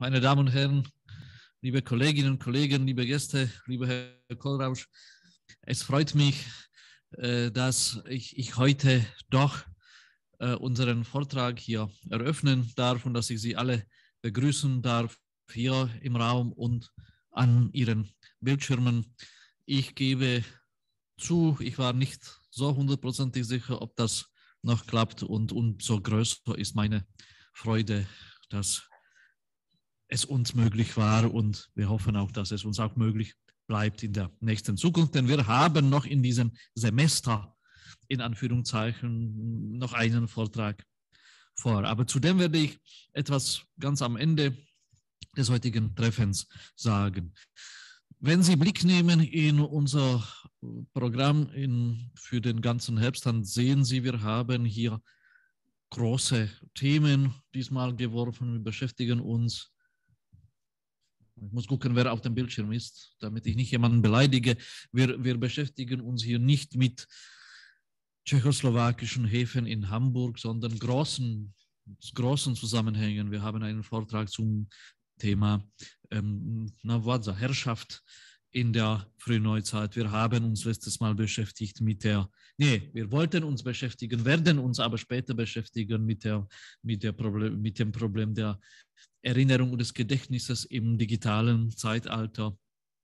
meine Damen und Herren, liebe Kolleginnen und Kollegen, liebe Gäste, lieber Herr Kohlrausch. Es freut mich, dass ich heute doch unseren Vortrag hier eröffnen darf und dass ich Sie alle begrüßen darf hier im Raum und an Ihren Bildschirmen. Ich gebe zu, ich war nicht so hundertprozentig sicher, ob das noch klappt und umso größer ist meine Freude, dass es uns möglich war und wir hoffen auch, dass es uns auch möglich bleibt in der nächsten Zukunft, denn wir haben noch in diesem Semester in Anführungszeichen noch einen Vortrag vor. Aber zudem werde ich etwas ganz am Ende des heutigen Treffens sagen. Wenn Sie Blick nehmen in unser Programm für den ganzen Herbst, dann sehen Sie, wir haben hier große Themen diesmal geworfen. Wir beschäftigen uns. Ich muss gucken, wer auf dem Bildschirm ist, damit ich nicht jemanden beleidige. Wir beschäftigen uns hier nicht mit tschechoslowakischen Häfen in Hamburg, sondern großen Zusammenhängen. Wir haben einen Vortrag zum Thema Herrschaft in der Frühneuzeit. Wir haben uns letztes Mal beschäftigt wir wollten uns beschäftigen, werden uns aber später beschäftigen mit dem Problem der Erinnerung und des Gedächtnisses im digitalen Zeitalter.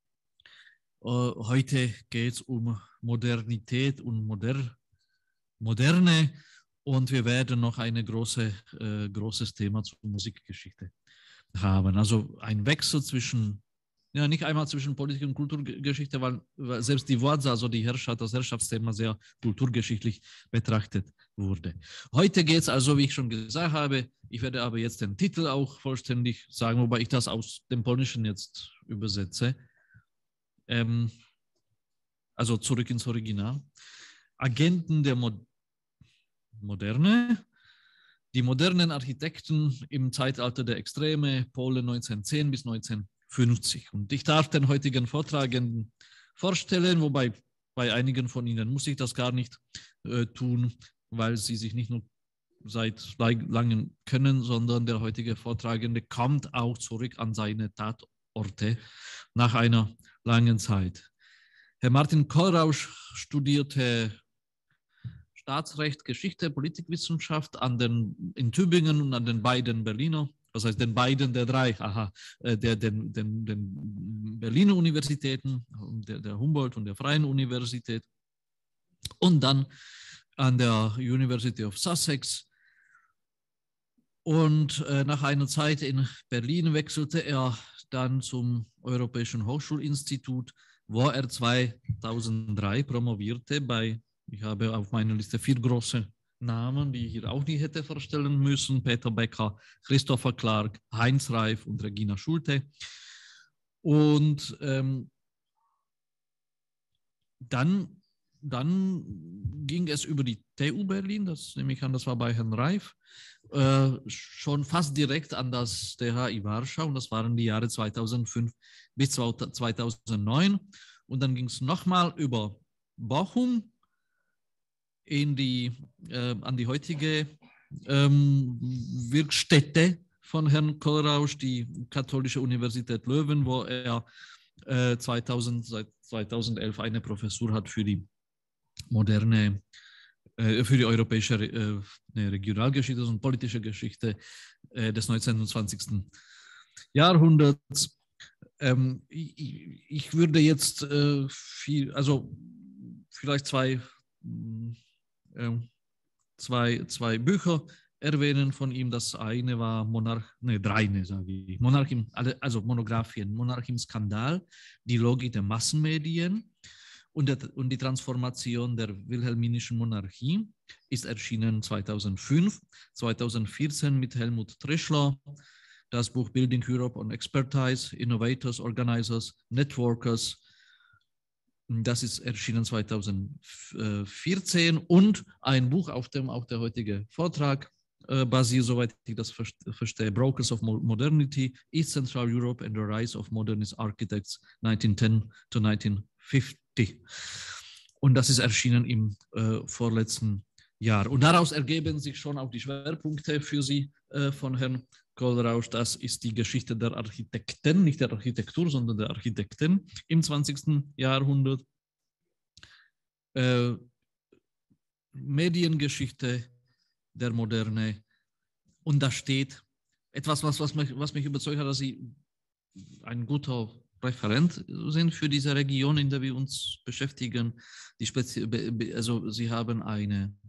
Heute geht es um Modernität und Moderne und wir werden noch ein großes Thema zur Musikgeschichte haben. Also ein Wechsel nicht einmal zwischen Politik und Kulturgeschichte, weil selbst die Władza, also das Herrschaftsthema, sehr kulturgeschichtlich betrachtet wurde. Heute geht es also, wie ich schon gesagt habe, ich werde aber jetzt den Titel auch vollständig sagen, wobei ich das aus dem Polnischen jetzt übersetze. Also zurück ins Original. Agenten der Moderne. Die modernen Architekten im Zeitalter der Extreme, Polen 1910 bis 1950. Und ich darf den heutigen Vortragenden vorstellen, wobei bei einigen von Ihnen muss ich das gar nicht tun, weil sie sich nicht nur seit langem kennen, sondern der heutige Vortragende kommt auch zurück an seine Tatorte nach einer langen Zeit. Herr Martin Kohlrausch studierte Staatsrecht, Geschichte, Politikwissenschaft in Tübingen und an den beiden Berliner, das heißt den beiden der drei, den Berliner Universitäten, der Humboldt und der Freien Universität und dann an der University of Sussex. Und nach einer Zeit in Berlin wechselte er dann zum Europäischen Hochschulinstitut, wo er 2003 promovierte ich habe auf meiner Liste 4 große Namen, die ich hier auch nicht hätte vorstellen müssen. Peter Becker, Christopher Clark, Heinz Reif und Regina Schulte. Und dann ging es über die TU Berlin, das nehme ich an, das war bei Herrn Reif, schon fast direkt an das THI Warschau und das waren die Jahre 2005 bis 2009. Und dann ging es nochmal über Bochum an die heutige Wirkstätte von Herrn Kohlrausch, die Katholische Universität Löwen, wo er seit 2011 eine Professur hat für die europäische Regionalgeschichte und politische Geschichte des 19. und 20. Jahrhunderts. Ich würde jetzt vielleicht zwei Bücher erwähnen von ihm. Das eine war Monographien. Monarch im Skandal, die Logik der Massenmedien und die Transformation der wilhelminischen Monarchie ist erschienen 2005. 2014 mit Helmut Trischler das Buch Building Europe on Expertise, Innovators, Organizers, Networkers. Das ist erschienen 2014 und ein Buch, auf dem auch der heutige Vortrag basiert, soweit ich das verstehe, Brokers of Modernity, East Central Europe and the Rise of Modernist Architects 1910 to 1950. Und das ist erschienen im vorletzten Jahr. Und daraus ergeben sich schon auch die Schwerpunkte für Sie von Herrn Kohlrausch, das ist die Geschichte der Architekten, nicht der Architektur, sondern der Architekten im 20. Jahrhundert. Mediengeschichte der Moderne. Und da steht etwas, was mich überzeugt hat, dass Sie ein guter Referent sind für diese Region, in der wir uns beschäftigen. Also Sie haben einen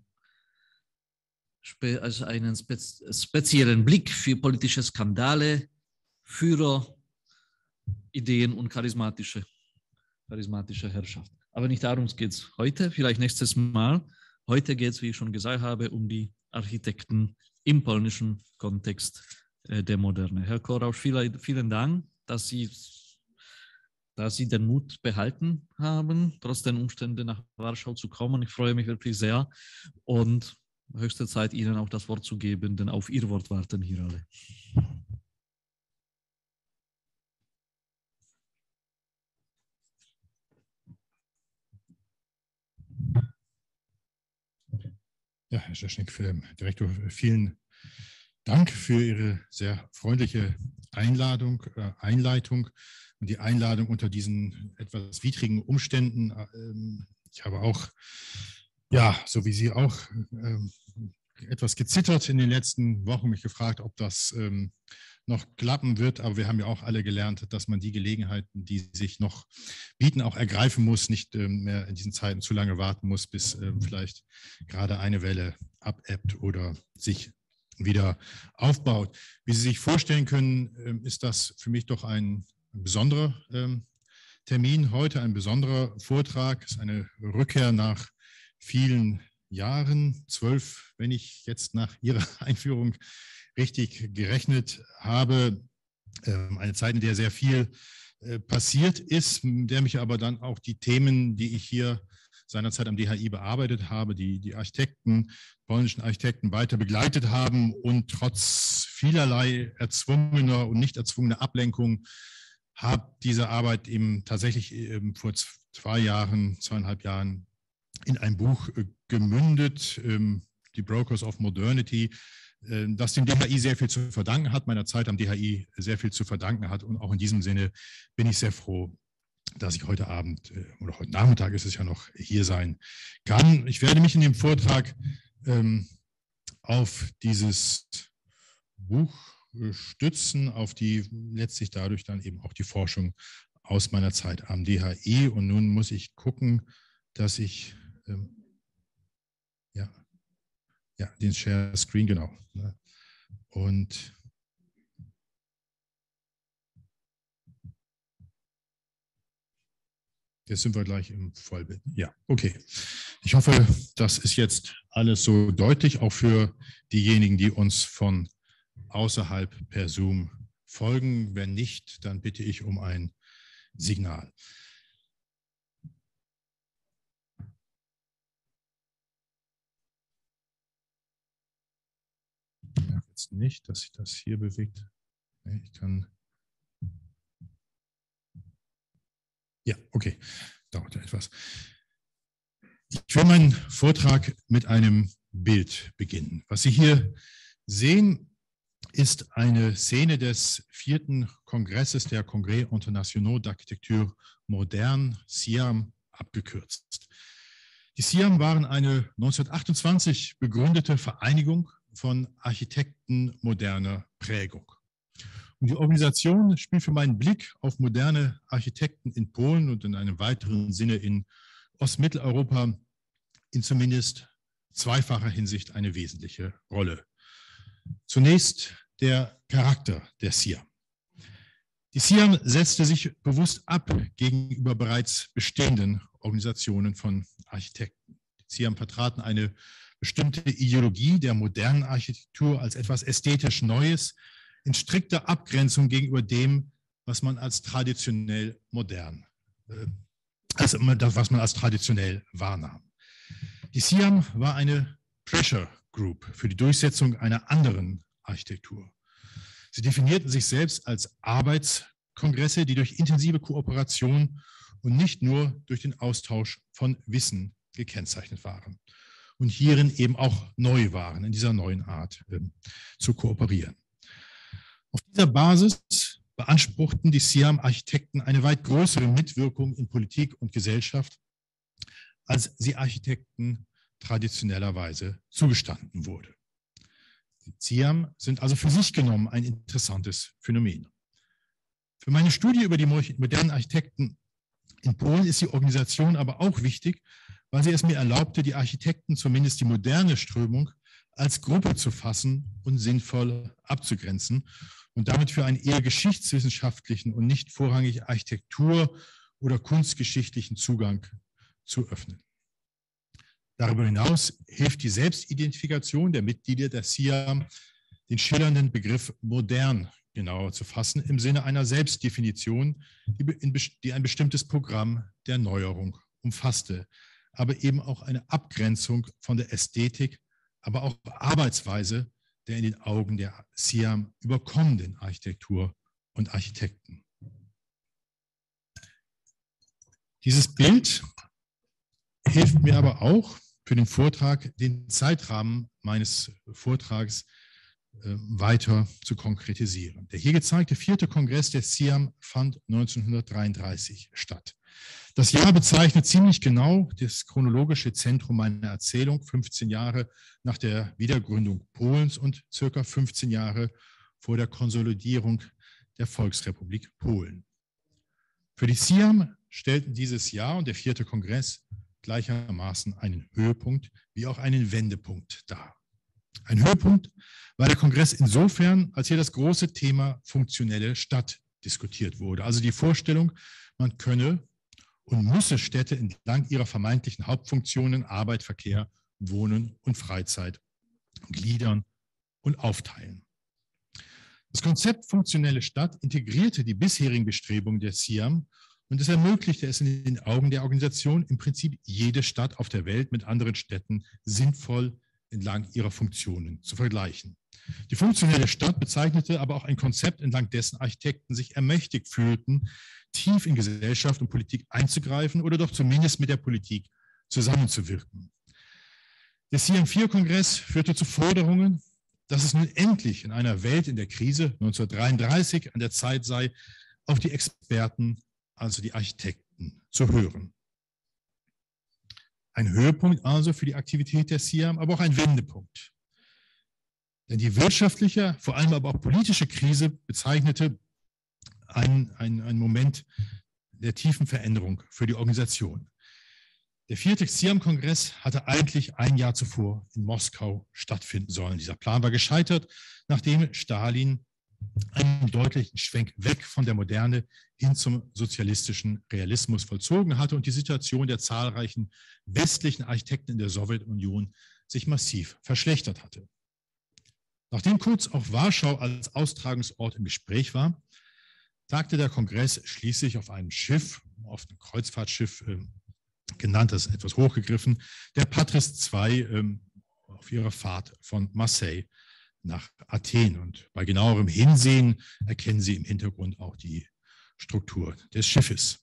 speziellen Blick für politische Skandale, Führer, Ideen und charismatische Herrschaft. Aber nicht darum geht es heute, vielleicht nächstes Mal. Heute geht es, wie ich schon gesagt habe, um die Architekten im polnischen Kontext der Moderne. Herr Kohlrausch, vielen Dank, dass Sie den Mut behalten haben, trotz den Umständen nach Warschau zu kommen. Ich freue mich wirklich sehr und höchste Zeit, Ihnen auch das Wort zu geben, denn auf Ihr Wort warten hier alle. Ja, Herr Szczesznik, Direktor, vielen Dank für Ihre sehr freundliche Einleitung und die Einladung unter diesen etwas widrigen Umständen. Ich habe auch, ja, so wie Sie auch, etwas gezittert in den letzten Wochen, mich gefragt, ob das noch klappen wird, aber wir haben ja auch alle gelernt, dass man die Gelegenheiten, die sich noch bieten, auch ergreifen muss, nicht mehr in diesen Zeiten zu lange warten muss, bis vielleicht gerade eine Welle abebbt oder sich wieder aufbaut. Wie Sie sich vorstellen können, ist das für mich doch ein besonderer Termin heute, ein besonderer Vortrag. Es ist eine Rückkehr nach vielen Jahren, 12, wenn ich jetzt nach Ihrer Einführung richtig gerechnet habe, eine Zeit, in der sehr viel passiert ist, in der mich aber dann auch die Themen, die ich hier seinerzeit am DHI bearbeitet habe, die Architekten, polnischen Architekten weiter begleitet haben und trotz vielerlei erzwungener und nicht erzwungener Ablenkung habe diese Arbeit eben tatsächlich vor 2,5 Jahren in ein Buch gemündet, die Brokers of Modernity, das dem DHI sehr viel zu verdanken hat, meiner Zeit am DHI sehr viel zu verdanken hat. Und auch in diesem Sinne bin ich sehr froh, dass ich heute Abend oder heute Nachmittag ist es ja noch, hier sein kann. Ich werde mich in dem Vortrag auf dieses Buch stützen, auf die letztlich dadurch dann eben auch die Forschung aus meiner Zeit am DHI. Und nun muss ich gucken, dass ich den Share Screen, genau. Und jetzt sind wir gleich im Vollbild. Ja, okay. Ich hoffe, das ist jetzt alles so deutlich, auch für diejenigen, die uns von außerhalb per Zoom folgen. Wenn nicht, dann bitte ich um ein Signal. Ich merke jetzt nicht, dass sich das hier bewegt. Ich kann. Ja, okay. Dauert ja etwas. Ich will meinen Vortrag mit einem Bild beginnen. Was Sie hier sehen, ist eine Szene des 4. Kongresses der Congrès International d'Architecture Moderne, CIAM, abgekürzt. Die CIAM waren eine 1928 begründete Vereinigung von Architekten moderner Prägung. Und die Organisation spielt für meinen Blick auf moderne Architekten in Polen und in einem weiteren Sinne in Ostmitteleuropa in zumindest zweifacher Hinsicht eine wesentliche Rolle. Zunächst der Charakter der CIAM. Die CIAM setzte sich bewusst ab gegenüber bereits bestehenden Organisationen von Architekten. Die CIAM vertraten eine bestimmte Ideologie der modernen Architektur als etwas ästhetisch Neues, in strikter Abgrenzung gegenüber dem, was man als traditionell modern, was man als traditionell wahrnahm. Die CIAM war eine Pressure Group für die Durchsetzung einer anderen Architektur. Sie definierten sich selbst als Arbeitskongresse, die durch intensive Kooperation und nicht nur durch den Austausch von Wissen gekennzeichnet waren und hierin eben auch neu waren, in dieser neuen Art zu kooperieren. Auf dieser Basis beanspruchten die Siam-Architekten eine weit größere Mitwirkung in Politik und Gesellschaft, als sie Architekten traditionellerweise zugestanden wurde. Die Siam sind also für sich genommen ein interessantes Phänomen. Für meine Studie über die modernen Architekten in Polen ist die Organisation aber auch wichtig, weil sie es mir erlaubte, die Architekten, zumindest die moderne Strömung, als Gruppe zu fassen und sinnvoll abzugrenzen und damit für einen eher geschichtswissenschaftlichen und nicht vorrangig Architektur- oder kunstgeschichtlichen Zugang zu öffnen. Darüber hinaus hilft die Selbstidentifikation der Mitglieder der Siam, den schillernden Begriff modern genauer zu fassen, im Sinne einer Selbstdefinition, die ein bestimmtes Programm der Neuerung umfasste, aber eben auch eine Abgrenzung von der Ästhetik, aber auch Arbeitsweise der in den Augen der Siam überkommenen Architektur und Architekten. Dieses Bild hilft mir aber auch für den Vortrag, den Zeitrahmen meines Vortrags weiter zu konkretisieren. Der hier gezeigte 4. Kongress der Siam fand 1933 statt. Das Jahr bezeichnet ziemlich genau das chronologische Zentrum meiner Erzählung, 15 Jahre nach der Wiedergründung Polens und circa 15 Jahre vor der Konsolidierung der Volksrepublik Polen. Für die Siam stellten dieses Jahr und der 4. Kongress gleichermaßen einen Höhepunkt wie auch einen Wendepunkt dar. Ein Höhepunkt war der Kongress insofern, als hier das große Thema funktionelle Stadt diskutiert wurde. Also die Vorstellung, man könne und müsse Städte entlang ihrer vermeintlichen Hauptfunktionen, Arbeit, Verkehr, Wohnen und Freizeit gliedern und aufteilen. Das Konzept funktionelle Stadt integrierte die bisherigen Bestrebungen der Siam und es ermöglichte es in den Augen der Organisation im Prinzip jede Stadt auf der Welt mit anderen Städten sinnvoll entlang ihrer Funktionen zu vergleichen. Die funktionelle Stadt bezeichnete aber auch ein Konzept, entlang dessen Architekten sich ermächtigt fühlten, tief in Gesellschaft und Politik einzugreifen oder doch zumindest mit der Politik zusammenzuwirken. Der Siam-4-Kongress führte zu Forderungen, dass es nun endlich in einer Welt in der Krise 1933 an der Zeit sei, auf die Experten, also die Architekten, zu hören. Ein Höhepunkt also für die Aktivität der Siam, aber auch ein Wendepunkt. Denn die wirtschaftliche, vor allem aber auch politische Krise bezeichnete einen Moment der tiefen Veränderung für die Organisation. Der 4. Siam-Kongress hatte eigentlich ein Jahr zuvor in Moskau stattfinden sollen. Dieser Plan war gescheitert, nachdem Stalin einen deutlichen Schwenk weg von der Moderne hin zum sozialistischen Realismus vollzogen hatte und die Situation der zahlreichen westlichen Architekten in der Sowjetunion sich massiv verschlechtert hatte. Nachdem kurz auch Warschau als Austragungsort im Gespräch war, tagte der Kongress schließlich auf einem Schiff, auf einem Kreuzfahrtschiff genannt, das ist etwas hochgegriffen, der Patris II auf ihrer Fahrt von Marseille nach Athen. Und bei genauerem Hinsehen erkennen Sie im Hintergrund auch die Struktur des Schiffes.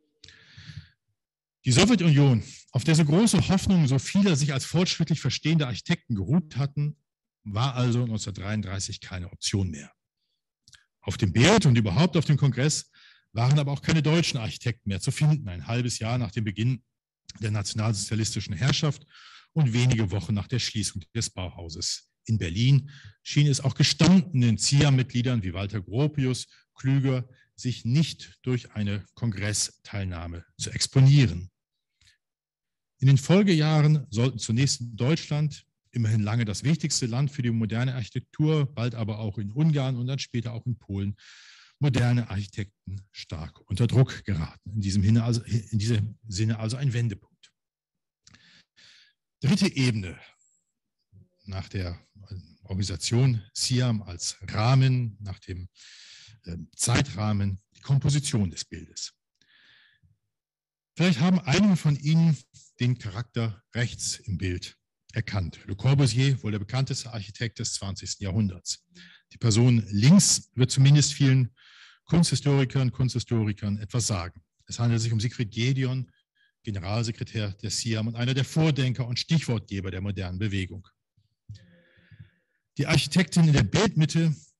Die Sowjetunion, auf der so große Hoffnungen so vieler sich als fortschrittlich verstehende Architekten geruht hatten, war also 1933 keine Option mehr. Auf dem Bild und überhaupt auf dem Kongress waren aber auch keine deutschen Architekten mehr zu finden, ein halbes Jahr nach dem Beginn der nationalsozialistischen Herrschaft und wenige Wochen nach der Schließung des Bauhauses. In Berlin schien es auch gestandenen Siam-Mitgliedern wie Walter Gropius klüger, sich nicht durch eine Kongressteilnahme zu exponieren. In den Folgejahren sollten zunächst in Deutschland, immerhin lange das wichtigste Land für die moderne Architektur, bald aber auch in Ungarn und dann später auch in Polen, moderne Architekten stark unter Druck geraten. In diesem Sinne also ein Wendepunkt. Dritte Ebene nach der Organisation Siam als Rahmen, nach dem Zeitrahmen, die Komposition des Bildes. Vielleicht haben einige von Ihnen den Charakter rechts im Bild erkannt. Le Corbusier, wohl der bekannteste Architekt des 20. Jahrhunderts. Die Person links wird zumindest vielen Kunsthistorikern etwas sagen. Es handelt sich um Siegfried Gedeon, Generalsekretär der Siam und einer der Vordenker und Stichwortgeber der modernen Bewegung. Die Architektin in der Bildmitte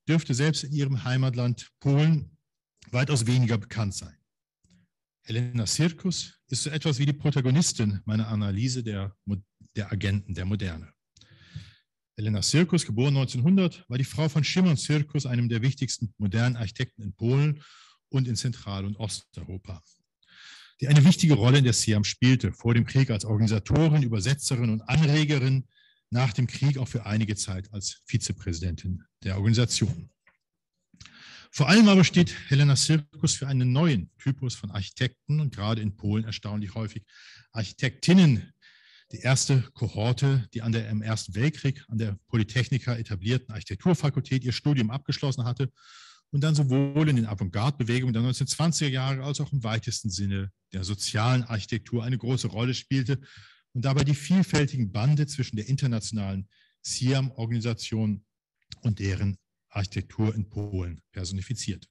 dürfte selbst in ihrem Heimatland Polen weitaus weniger bekannt sein. Helena Sirkus ist so etwas wie die Protagonistin meiner Analyse der Agenten der Moderne. Helena Sirkus, geboren 1900, war die Frau von Szymon Sirkus, einem der wichtigsten modernen Architekten in Polen und in Zentral- und Osteuropa, die eine wichtige Rolle in der SIAM spielte, vor dem Krieg als Organisatorin, Übersetzerin und Anregerin, nach dem Krieg auch für einige Zeit als Vizepräsidentin der Organisation. Vor allem aber steht Helena Sirkus für einen neuen Typus von Architekten und gerade in Polen erstaunlich häufig Architektinnen. Die erste Kohorte, die im Ersten Weltkrieg an der Polytechnika etablierten Architekturfakultät ihr Studium abgeschlossen hatte und dann sowohl in den Avantgarde-Bewegungen der 1920er Jahre als auch im weitesten Sinne der sozialen Architektur eine große Rolle spielte und dabei die vielfältigen Bande zwischen der internationalen SIAM-Organisation und deren Architektur in Polen personifiziert.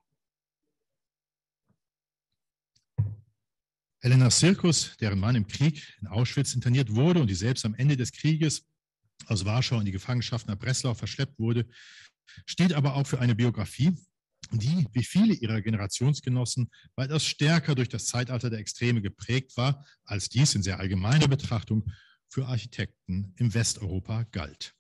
Helena Sirkus, deren Mann im Krieg in Auschwitz interniert wurde und die selbst am Ende des Krieges aus Warschau in die Gefangenschaft nach Breslau verschleppt wurde, steht aber auch für eine Biografie, die, wie viele ihrer Generationsgenossen, weitaus stärker durch das Zeitalter der Extreme geprägt war, als dies in sehr allgemeiner Betrachtung für Architekten im Westeuropa galt.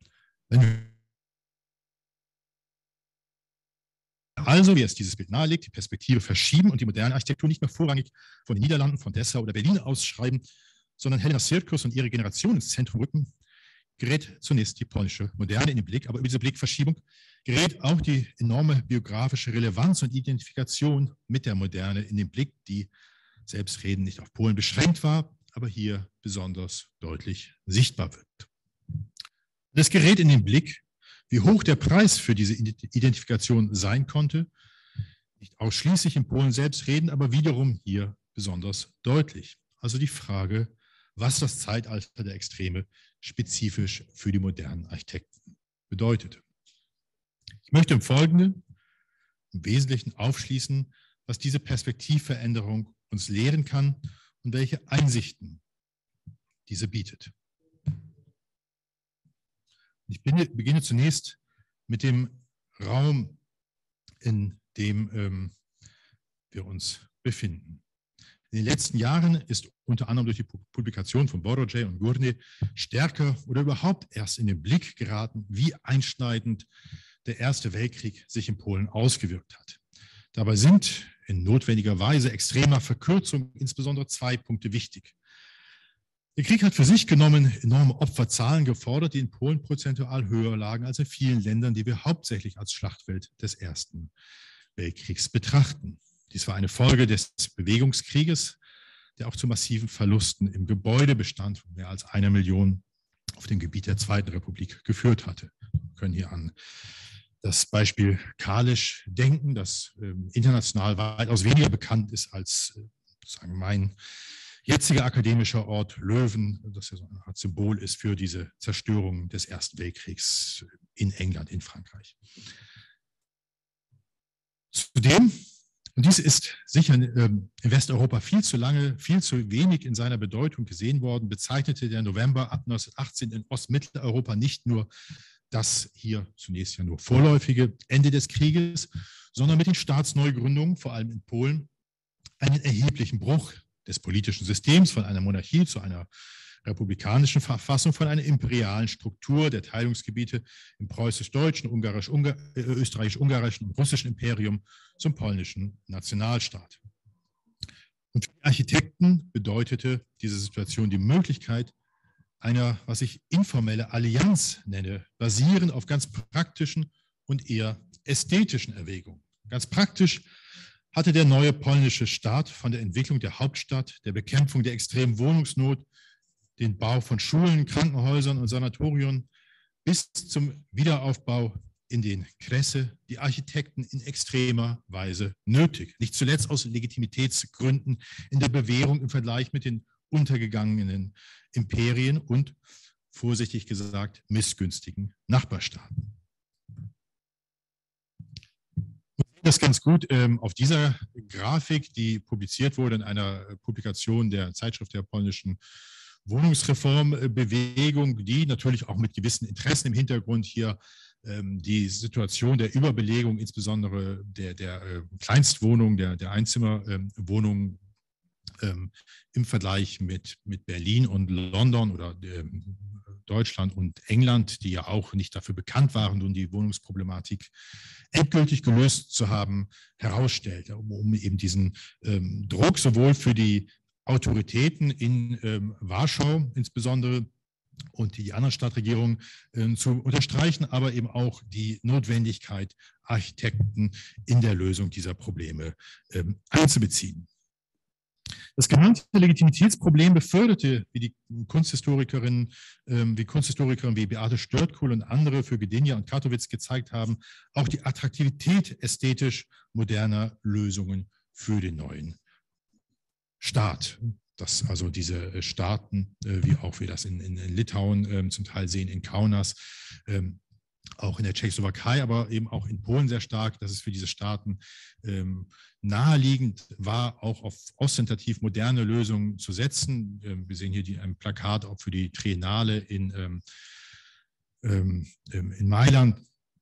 Also, wie es dieses Bild nahelegt, die Perspektive verschieben und die moderne Architektur nicht mehr vorrangig von den Niederlanden, von Dessau oder Berlin ausschreiben, sondern Helena Sirkus und ihre Generation ins Zentrum rücken, gerät zunächst die polnische Moderne in den Blick, aber über diese Blickverschiebung gerät auch die enorme biografische Relevanz und Identifikation mit der Moderne in den Blick, die selbstredend nicht auf Polen beschränkt war, aber hier besonders deutlich sichtbar wird. Das gerät in den Blick, wie hoch der Preis für diese Identifikation sein konnte, nicht ausschließlich in Polen selbst reden, aber wiederum hier besonders deutlich. Also die Frage, was das Zeitalter der Extreme spezifisch für die modernen Architekten bedeutete. Ich möchte im Folgenden im Wesentlichen aufschließen, was diese Perspektivveränderung uns lehren kann und welche Einsichten diese bietet. Ich beginne zunächst mit dem Raum, in dem wir uns befinden. In den letzten Jahren ist unter anderem durch die Publikation von Borodej und Gurney stärker oder überhaupt erst in den Blick geraten, wie einschneidend der Erste Weltkrieg sich in Polen ausgewirkt hat. Dabei sind in notwendiger Weise extremer Verkürzung insbesondere zwei Punkte wichtig. Der Krieg hat für sich genommen enorme Opferzahlen gefordert, die in Polen prozentual höher lagen als in vielen Ländern, die wir hauptsächlich als Schlachtfeld des Ersten Weltkriegs betrachten. Dies war eine Folge des Bewegungskrieges, der auch zu massiven Verlusten im Gebäudebestand von mehr als 1 Million auf dem Gebiet der Zweiten Republik geführt hatte. Wir können hier an das Beispiel Kalisz denken, das international weitaus weniger bekannt ist als sozusagen mein jetziger akademischer Ort Löwen, das ja so eine Art Symbol ist für diese Zerstörung des Ersten Weltkriegs in England, in Frankreich. Zudem, und dies ist sicher in Westeuropa viel zu lange, viel zu wenig in seiner Bedeutung gesehen worden, bezeichnete der November ab 1918 in Ostmitteleuropa nicht nur das hier zunächst ja nur vorläufige Ende des Krieges, sondern mit den Staatsneugründungen, vor allem in Polen, einen erheblichen Bruch des politischen Systems von einer Monarchie zu einer republikanischen Verfassung, von einer imperialen Struktur der Teilungsgebiete im preußisch-deutschen, österreichisch-ungarischen und russischen Imperium zum polnischen Nationalstaat. Und für die Architekten bedeutete diese Situation die Möglichkeit einer, was ich informelle Allianz nenne, basierend auf ganz praktischen und eher ästhetischen Erwägungen. Ganz praktisch hatte der neue polnische Staat von der Entwicklung der Hauptstadt, der Bekämpfung der extremen Wohnungsnot, den Bau von Schulen, Krankenhäusern und Sanatorien bis zum Wiederaufbau in den Kresse die Architekten in extremer Weise nötig. Nicht zuletzt aus Legitimitätsgründen in der Bewährung im Vergleich mit den untergegangenen Imperien und, vorsichtig gesagt, missgünstigen Nachbarstaaten. Das ganz gut auf dieser Grafik, die publiziert wurde in einer Publikation der Zeitschrift der polnischen Wohnungsreformbewegung, die natürlich auch mit gewissen Interessen im Hintergrund hier die Situation der Überbelegung, insbesondere der Kleinstwohnungen, der Einzimmerwohnungen im Vergleich mit Berlin und London oder Deutschland und England, die ja auch nicht dafür bekannt waren, nun die Wohnungsproblematik endgültig gelöst zu haben, herausstellt, um eben diesen Druck sowohl für die Autoritäten in Warschau insbesondere und die anderen Stadtregierungen zu unterstreichen, aber eben auch die Notwendigkeit, Architekten in der Lösung dieser Probleme einzubeziehen. Das genannte Legitimitätsproblem beförderte, wie Kunsthistorikerinnen wie Beate Störtkuhl und andere für Gdynia und Katowice gezeigt haben, auch die Attraktivität ästhetisch moderner Lösungen für den neuen Staat. Dass also diese Staaten, wie auch wir das in Litauen zum Teil sehen, in Kaunas, auch in der Tschechoslowakei, aber eben auch in Polen sehr stark, dass es für diese Staaten naheliegend war, auch auf ostentativ moderne Lösungen zu setzen. Wir sehen hier ein Plakat auch für die Triennale in Mailand,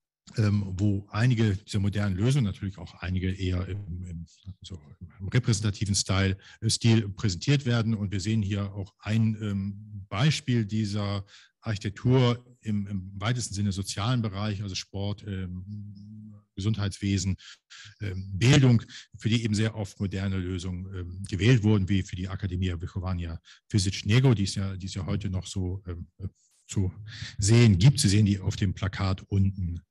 wo einige dieser modernen Lösungen, natürlich auch einige eher im repräsentativen Stil präsentiert werden. Und wir sehen hier auch ein Beispiel dieser Architektur im weitesten Sinne sozialen Bereich, also Sport, Gesundheitswesen, Bildung, für die eben sehr oft moderne Lösungen gewählt wurden, wie für die Akademia Wychowania Fizycznego, die es ja heute noch so zu sehen gibt. Sie sehen die auf dem Plakat unten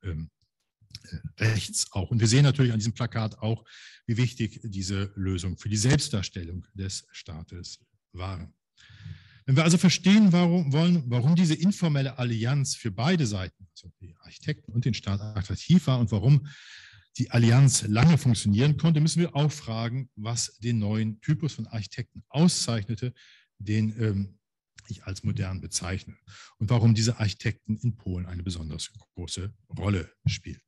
rechts auch. Und wir sehen natürlich an diesem Plakat auch, wie wichtig diese Lösung für die Selbstdarstellung des Staates waren. Wenn wir also verstehen warum diese informelle Allianz für beide Seiten, also die Architekten und den Staat, attraktiv war und warum die Allianz lange funktionieren konnte, müssen wir auch fragen, was den neuen Typus von Architekten auszeichnete, den ich als modern bezeichne, und warum diese Architekten in Polen eine besonders große Rolle spielten.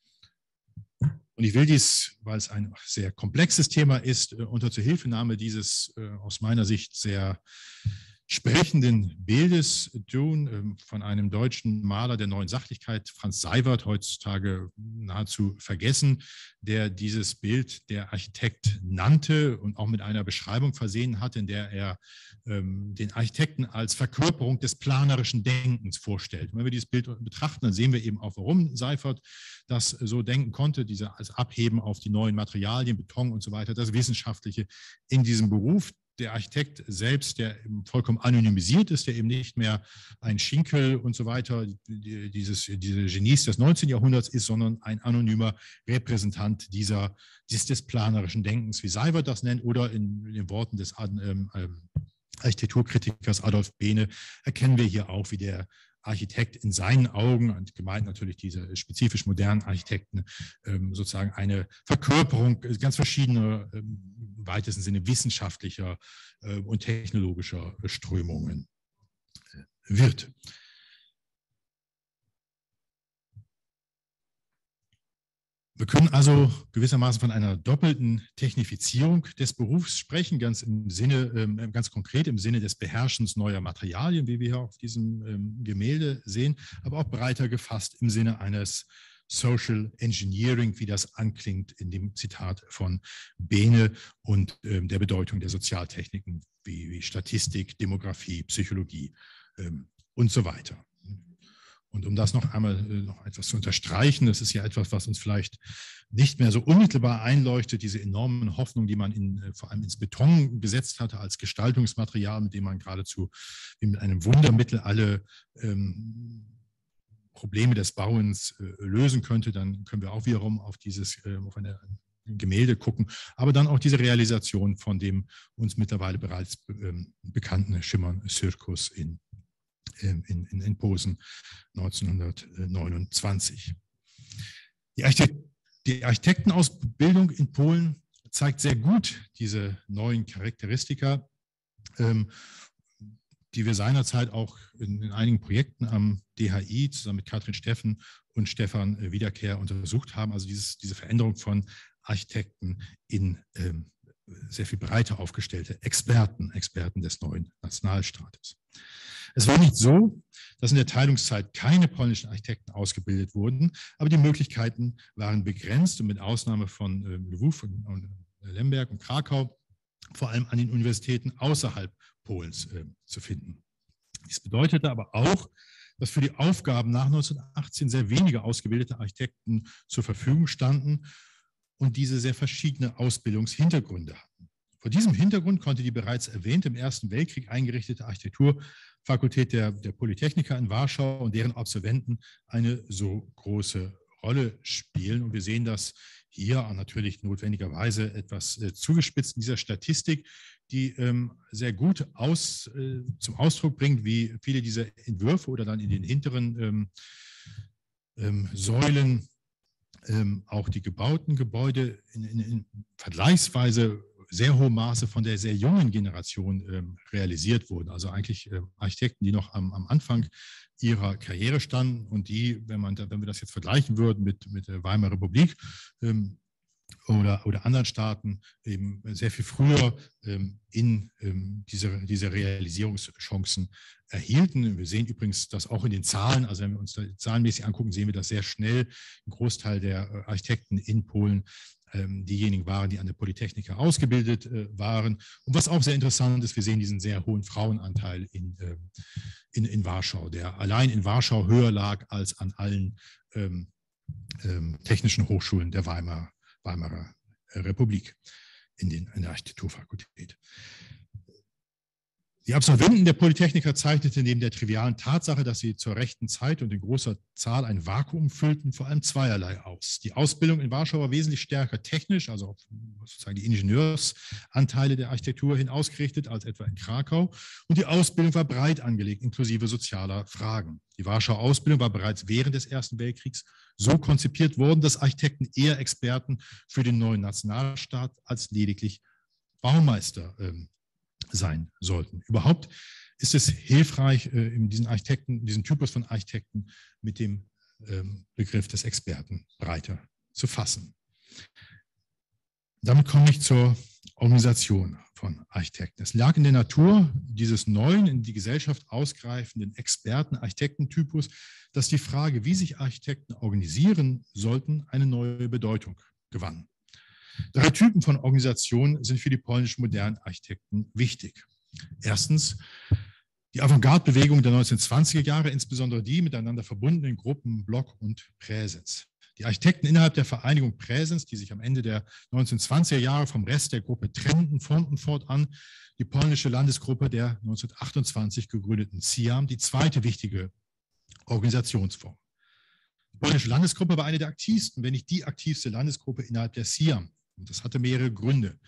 Und ich will dies, weil es ein sehr komplexes Thema ist, unter Zuhilfenahme dieses aus meiner Sicht sehr sprechenden Bildes tun, von einem deutschen Maler der neuen Sachlichkeit, Franz Seiwert, heutzutage nahezu vergessen, der dieses Bild der Architekt nannte und auch mit einer Beschreibung versehen hat, in der er den Architekten als Verkörperung des planerischen Denkens vorstellt. Und wenn wir dieses Bild betrachten, dann sehen wir eben auch, warum Seiwert das so denken konnte, als Abheben auf die neuen Materialien, Beton und so weiter, das Wissenschaftliche in diesem Beruf. Der Architekt selbst, der vollkommen anonymisiert ist, der eben nicht mehr ein Schinkel und so weiter, diese Genies des 19. Jahrhunderts ist, sondern ein anonymer Repräsentant des planerischen Denkens, wie Seiwert das nennt, oder in den Worten des Architekturkritikers Adolf Behne erkennen wir hier auch, wie der Architekt in seinen Augen, und gemeint natürlich diese spezifisch modernen Architekten, sozusagen eine Verkörperung ganz verschiedener, im weitesten Sinne wissenschaftlicher und technologischer Strömungen wird. Wir können also gewissermaßen von einer doppelten Technifizierung des Berufs sprechen, ganz konkret im Sinne des Beherrschens neuer Materialien, wie wir hier auf diesem Gemälde sehen, aber auch breiter gefasst im Sinne eines Social Engineering, wie das anklingt in dem Zitat von Behne, und der Bedeutung der Sozialtechniken wie Statistik, Demografie, Psychologie und so weiter. Und um das noch etwas zu unterstreichen, das ist ja etwas, was uns vielleicht nicht mehr so unmittelbar einleuchtet, diese enormen Hoffnungen, die man vor allem ins Beton gesetzt hatte als Gestaltungsmaterial, mit dem man geradezu wie mit einem Wundermittel alle Probleme des Bauens lösen könnte. Dann können wir auch wiederum auf ein Gemälde gucken, aber dann auch diese Realisation von dem uns mittlerweile bereits bekannten Schimmern-Circus in Posen 1929. Die Architektenausbildung in Polen zeigt sehr gut diese neuen Charakteristika, die wir seinerzeit auch in einigen Projekten am DHI zusammen mit Katrin Steffen und Stefan Wiederkehr untersucht haben. Also diese Veränderung von Architekten in sehr viel breiter aufgestellte Experten des neuen Nationalstaates. Es war nicht so, dass in der Teilungszeit keine polnischen Architekten ausgebildet wurden, aber die Möglichkeiten waren begrenzt und mit Ausnahme von Lwów und Lemberg und Krakau vor allem an den Universitäten außerhalb Polens zu finden. Dies bedeutete aber auch, dass für die Aufgaben nach 1918 sehr wenige ausgebildete Architekten zur Verfügung standen und diese sehr verschiedene Ausbildungshintergründe hatten. Vor diesem Hintergrund konnte die bereits erwähnte im Ersten Weltkrieg eingerichtete Architekturfakultät der Polytechnika in Warschau und deren Absolventen eine so große Rolle spielen. Und wir sehen das hier auch natürlich notwendigerweise etwas zugespitzt in dieser Statistik, die sehr gut zum Ausdruck bringt, wie viele dieser Entwürfe oder dann in den hinteren Säulen auch die gebauten Gebäude in vergleichsweise sehr hohem Maße von der sehr jungen Generation realisiert wurden. Also eigentlich Architekten, die noch am Anfang ihrer Karriere standen und die, wenn wir das jetzt vergleichen würden mit der Weimarer Republik oder anderen Staaten, eben sehr viel früher diese Realisierungschancen erhielten. Wir sehen übrigens das auch in den Zahlen, also wenn wir uns da zahlenmäßig angucken, sehen wir das sehr schnell. Ein Großteil der Architekten in Polen diejenigen waren, die an der Polytechnika ausgebildet waren. Und was auch sehr interessant ist, wir sehen diesen sehr hohen Frauenanteil in Warschau, der allein in Warschau höher lag als an allen technischen Hochschulen der Weimarer Republik in der Architekturfakultät. Die Absolventen der Polytechnika zeichneten neben der trivialen Tatsache, dass sie zur rechten Zeit und in großer Zahl ein Vakuum füllten, vor allem zweierlei aus. Die Ausbildung in Warschau war wesentlich stärker technisch, also auf sozusagen die Ingenieursanteile der Architektur hin ausgerichtet als etwa in Krakau. Und die Ausbildung war breit angelegt, inklusive sozialer Fragen. Die Warschauer Ausbildung war bereits während des Ersten Weltkriegs so konzipiert worden, dass Architekten eher Experten für den neuen Nationalstaat als lediglich Baumeister sein sollten. Überhaupt ist es hilfreich, diesen Typus von Architekten mit dem Begriff des Experten breiter zu fassen. Damit komme ich zur Organisation von Architekten. Es lag in der Natur dieses neuen, in die Gesellschaft ausgreifenden Experten-Architektentypus, dass die Frage, wie sich Architekten organisieren sollten, eine neue Bedeutung gewann. 3 Typen von Organisationen sind für die polnischen modernen Architekten wichtig. Erstens die Avantgarde-Bewegung der 1920er Jahre, insbesondere die miteinander verbundenen Gruppen Block und Praesens. Die Architekten innerhalb der Vereinigung Praesens, die sich am Ende der 1920er Jahre vom Rest der Gruppe trennten, formten fortan die polnische Landesgruppe der 1928 gegründeten SIAM, die zweite wichtige Organisationsform. Die polnische Landesgruppe war eine der aktivsten, wenn nicht die aktivste Landesgruppe innerhalb der SIAM. Und das hatte mehrere Gründe.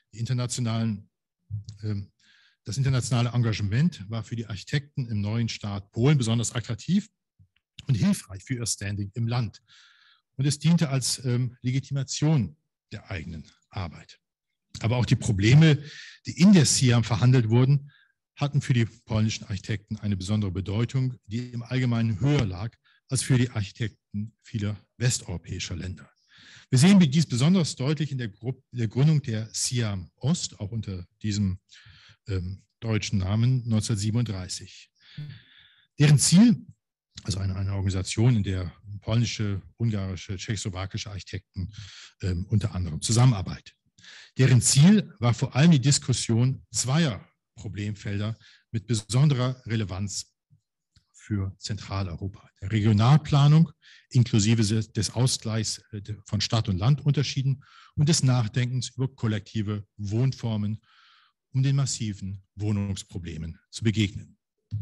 Das internationale Engagement war für die Architekten im neuen Staat Polen besonders attraktiv und hilfreich für ihr Standing im Land. Und es diente als Legitimation der eigenen Arbeit. Aber auch die Probleme, die in der SIAM verhandelt wurden, hatten für die polnischen Architekten eine besondere Bedeutung, die im Allgemeinen höher lag als für die Architekten vieler westeuropäischer Länder. Wir sehen dies besonders deutlich in der Gründung der SIAM Ost, auch unter diesem deutschen Namen 1937. Deren Ziel, also eine Organisation, in der polnische, ungarische, tschechoslowakische Architekten unter anderem zusammenarbeiten. Deren Ziel war vor allem die Diskussion zweier Problemfelder mit besonderer Relevanz für Zentraleuropa. Der Regionalplanung inklusive des Ausgleichs von Stadt- und Landunterschieden und des Nachdenkens über kollektive Wohnformen, um den massiven Wohnungsproblemen zu begegnen.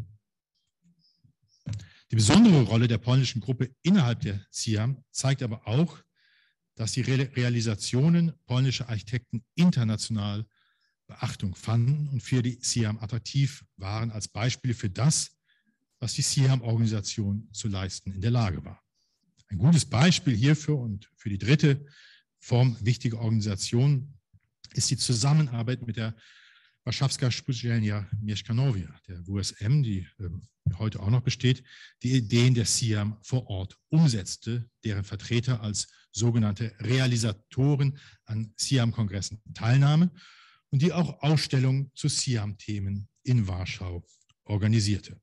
Die besondere Rolle der polnischen Gruppe innerhalb der SIAM zeigt aber auch, dass die Realisationen polnischer Architekten international Beachtung fanden und für die SIAM attraktiv waren als Beispiele für das, was die SIAM-Organisation zu leisten in der Lage war. Ein gutes Beispiel hierfür und für die dritte Form wichtiger Organisation ist die Zusammenarbeit mit der Warszawska Spółdzielnia Mieszkanowia, der WSM, die heute auch noch besteht, die Ideen der SIAM vor Ort umsetzte, deren Vertreter als sogenannte Realisatoren an SIAM-Kongressen teilnahmen und die auch Ausstellungen zu SIAM-Themen in Warschau organisierte.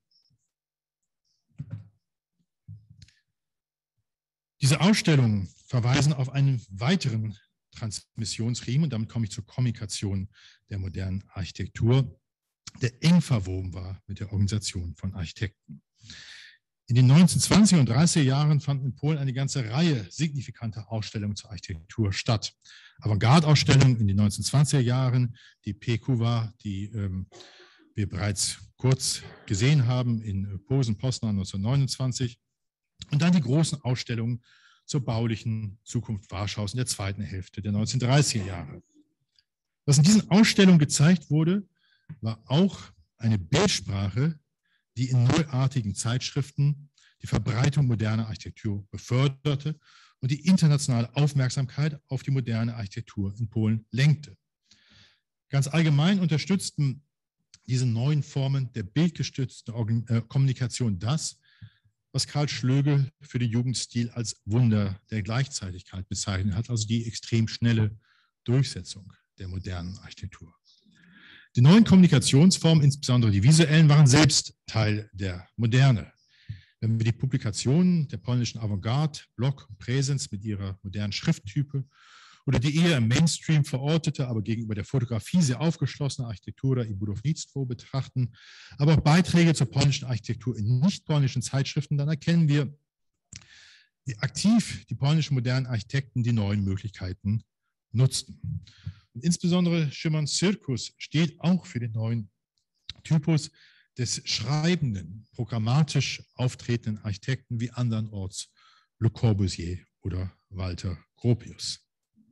Diese Ausstellungen verweisen auf einen weiteren Transmissionsriemen, und damit komme ich zur Kommunikation der modernen Architektur, der eng verwoben war mit der Organisation von Architekten. In den 1920er und 30er Jahren fanden in Polen eine ganze Reihe signifikanter Ausstellungen zur Architektur statt. Avantgarde-Ausstellungen in den 1920er Jahren, die PQWA, die wir bereits kurz gesehen haben in Posen-Poznan 1929, und dann die großen Ausstellungen zur baulichen Zukunft Warschaus in der zweiten Hälfte der 1930er Jahre. Was in diesen Ausstellungen gezeigt wurde, war auch eine Bildsprache, die in neuartigen Zeitschriften die Verbreitung moderner Architektur beförderte und die internationale Aufmerksamkeit auf die moderne Architektur in Polen lenkte. Ganz allgemein unterstützten diese neuen Formen der bildgestützten Kommunikation das, was Karl Schlögl für den Jugendstil als Wunder der Gleichzeitigkeit bezeichnet hat, also die extrem schnelle Durchsetzung der modernen Architektur. Die neuen Kommunikationsformen, insbesondere die visuellen, waren selbst Teil der Moderne. Wenn wir die Publikationen der polnischen Avantgarde, Block und Präsenz mit ihrer modernen Schrifttype oder die eher im Mainstream verortete, aber gegenüber der Fotografie sehr aufgeschlossene Architektura i budownictwo betrachten, aber auch Beiträge zur polnischen Architektur in nicht-polnischen Zeitschriften, dann erkennen wir, wie aktiv die polnischen modernen Architekten die neuen Möglichkeiten nutzten. Und insbesondere Szymon Syrkus steht auch für den neuen Typus des schreibenden, programmatisch auftretenden Architekten wie andernorts Le Corbusier oder Walter Gropius.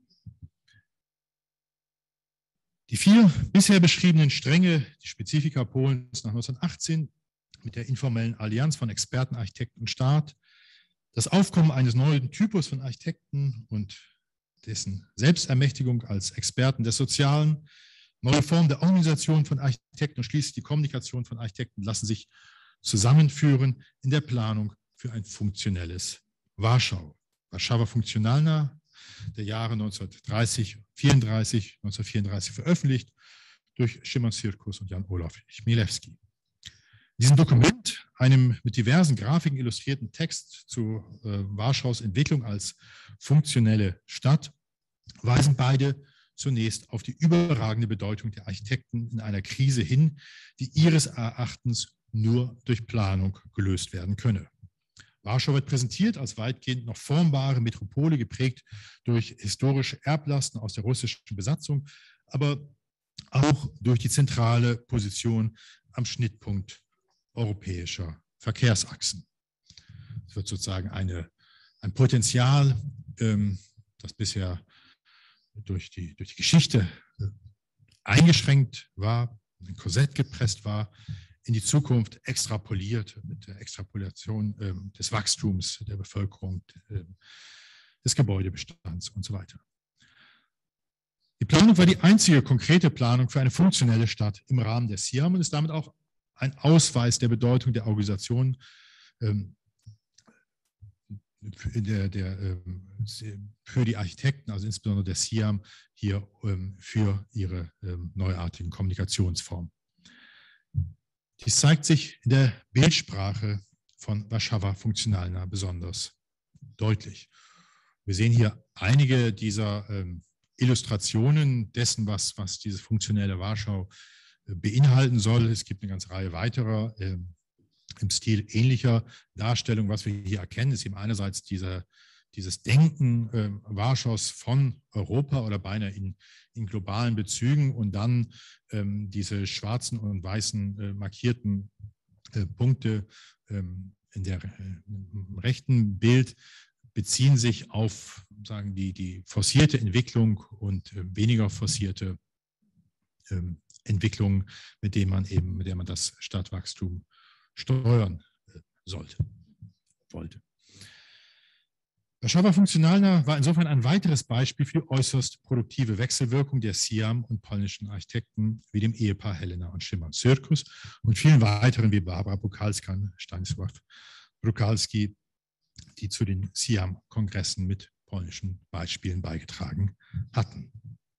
Die 4 bisher beschriebenen Stränge, die Spezifika Polens nach 1918 mit der informellen Allianz von Experten, Architekten und Staat, das Aufkommen eines neuen Typus von Architekten und dessen Selbstermächtigung als Experten des Sozialen, neue Formen der Organisation von Architekten und schließlich die Kommunikation von Architekten lassen sich zusammenführen in der Planung für ein funktionelles Warschau. Warszawa Funktionalna der Jahre 1934 veröffentlicht durch Szymon Syrkus und Jan Olaf Chmielewski. In diesem Dokument, einem mit diversen Grafiken illustrierten Text zu Warschaus Entwicklung als funktionelle Stadt, weisen beide zunächst auf die überragende Bedeutung der Architekten in einer Krise hin, die ihres Erachtens nur durch Planung gelöst werden könne. Warschau wird präsentiert als weitgehend noch formbare Metropole, geprägt durch historische Erblasten aus der russischen Besatzung, aber auch durch die zentrale Position am Schnittpunkt europäischer Verkehrsachsen. Es wird sozusagen ein Potenzial, das bisher durch die Geschichte eingeschränkt war, in ein Korsett gepresst war, in die Zukunft extrapoliert mit der Extrapolation des Wachstums der Bevölkerung, des Gebäudebestands und so weiter. Die Planung war die einzige konkrete Planung für eine funktionelle Stadt im Rahmen der SIAM und ist damit auch ein Ausweis der Bedeutung der Organisation für die Architekten, also insbesondere der SIAM, hier für ihre neuartigen Kommunikationsformen. Dies zeigt sich in der Bildsprache von Warszawa Funktionalna besonders deutlich. Wir sehen hier einige dieser Illustrationen dessen, was diese funktionelle Warschau beinhalten soll. Es gibt eine ganze Reihe weiterer im Stil ähnlicher Darstellungen. Was wir hier erkennen, ist eben einerseits dieses Denken Warschaus von Europa oder beinahe in globalen Bezügen und dann diese schwarzen und weißen markierten Punkte im rechten Bild beziehen sich auf sagen die forcierte Entwicklung und weniger forcierte Entwicklung, mit der man das Stadtwachstum steuern wollte. Warszawa Funktionalna war insofern ein weiteres Beispiel für die äußerst produktive Wechselwirkung der Siam und polnischen Architekten wie dem Ehepaar Helena und Szymon Syrkus und vielen weiteren wie Barbara Bukalska und Stanisław Brukalski, die zu den Siam-Kongressen mit polnischen Beispielen beigetragen hatten.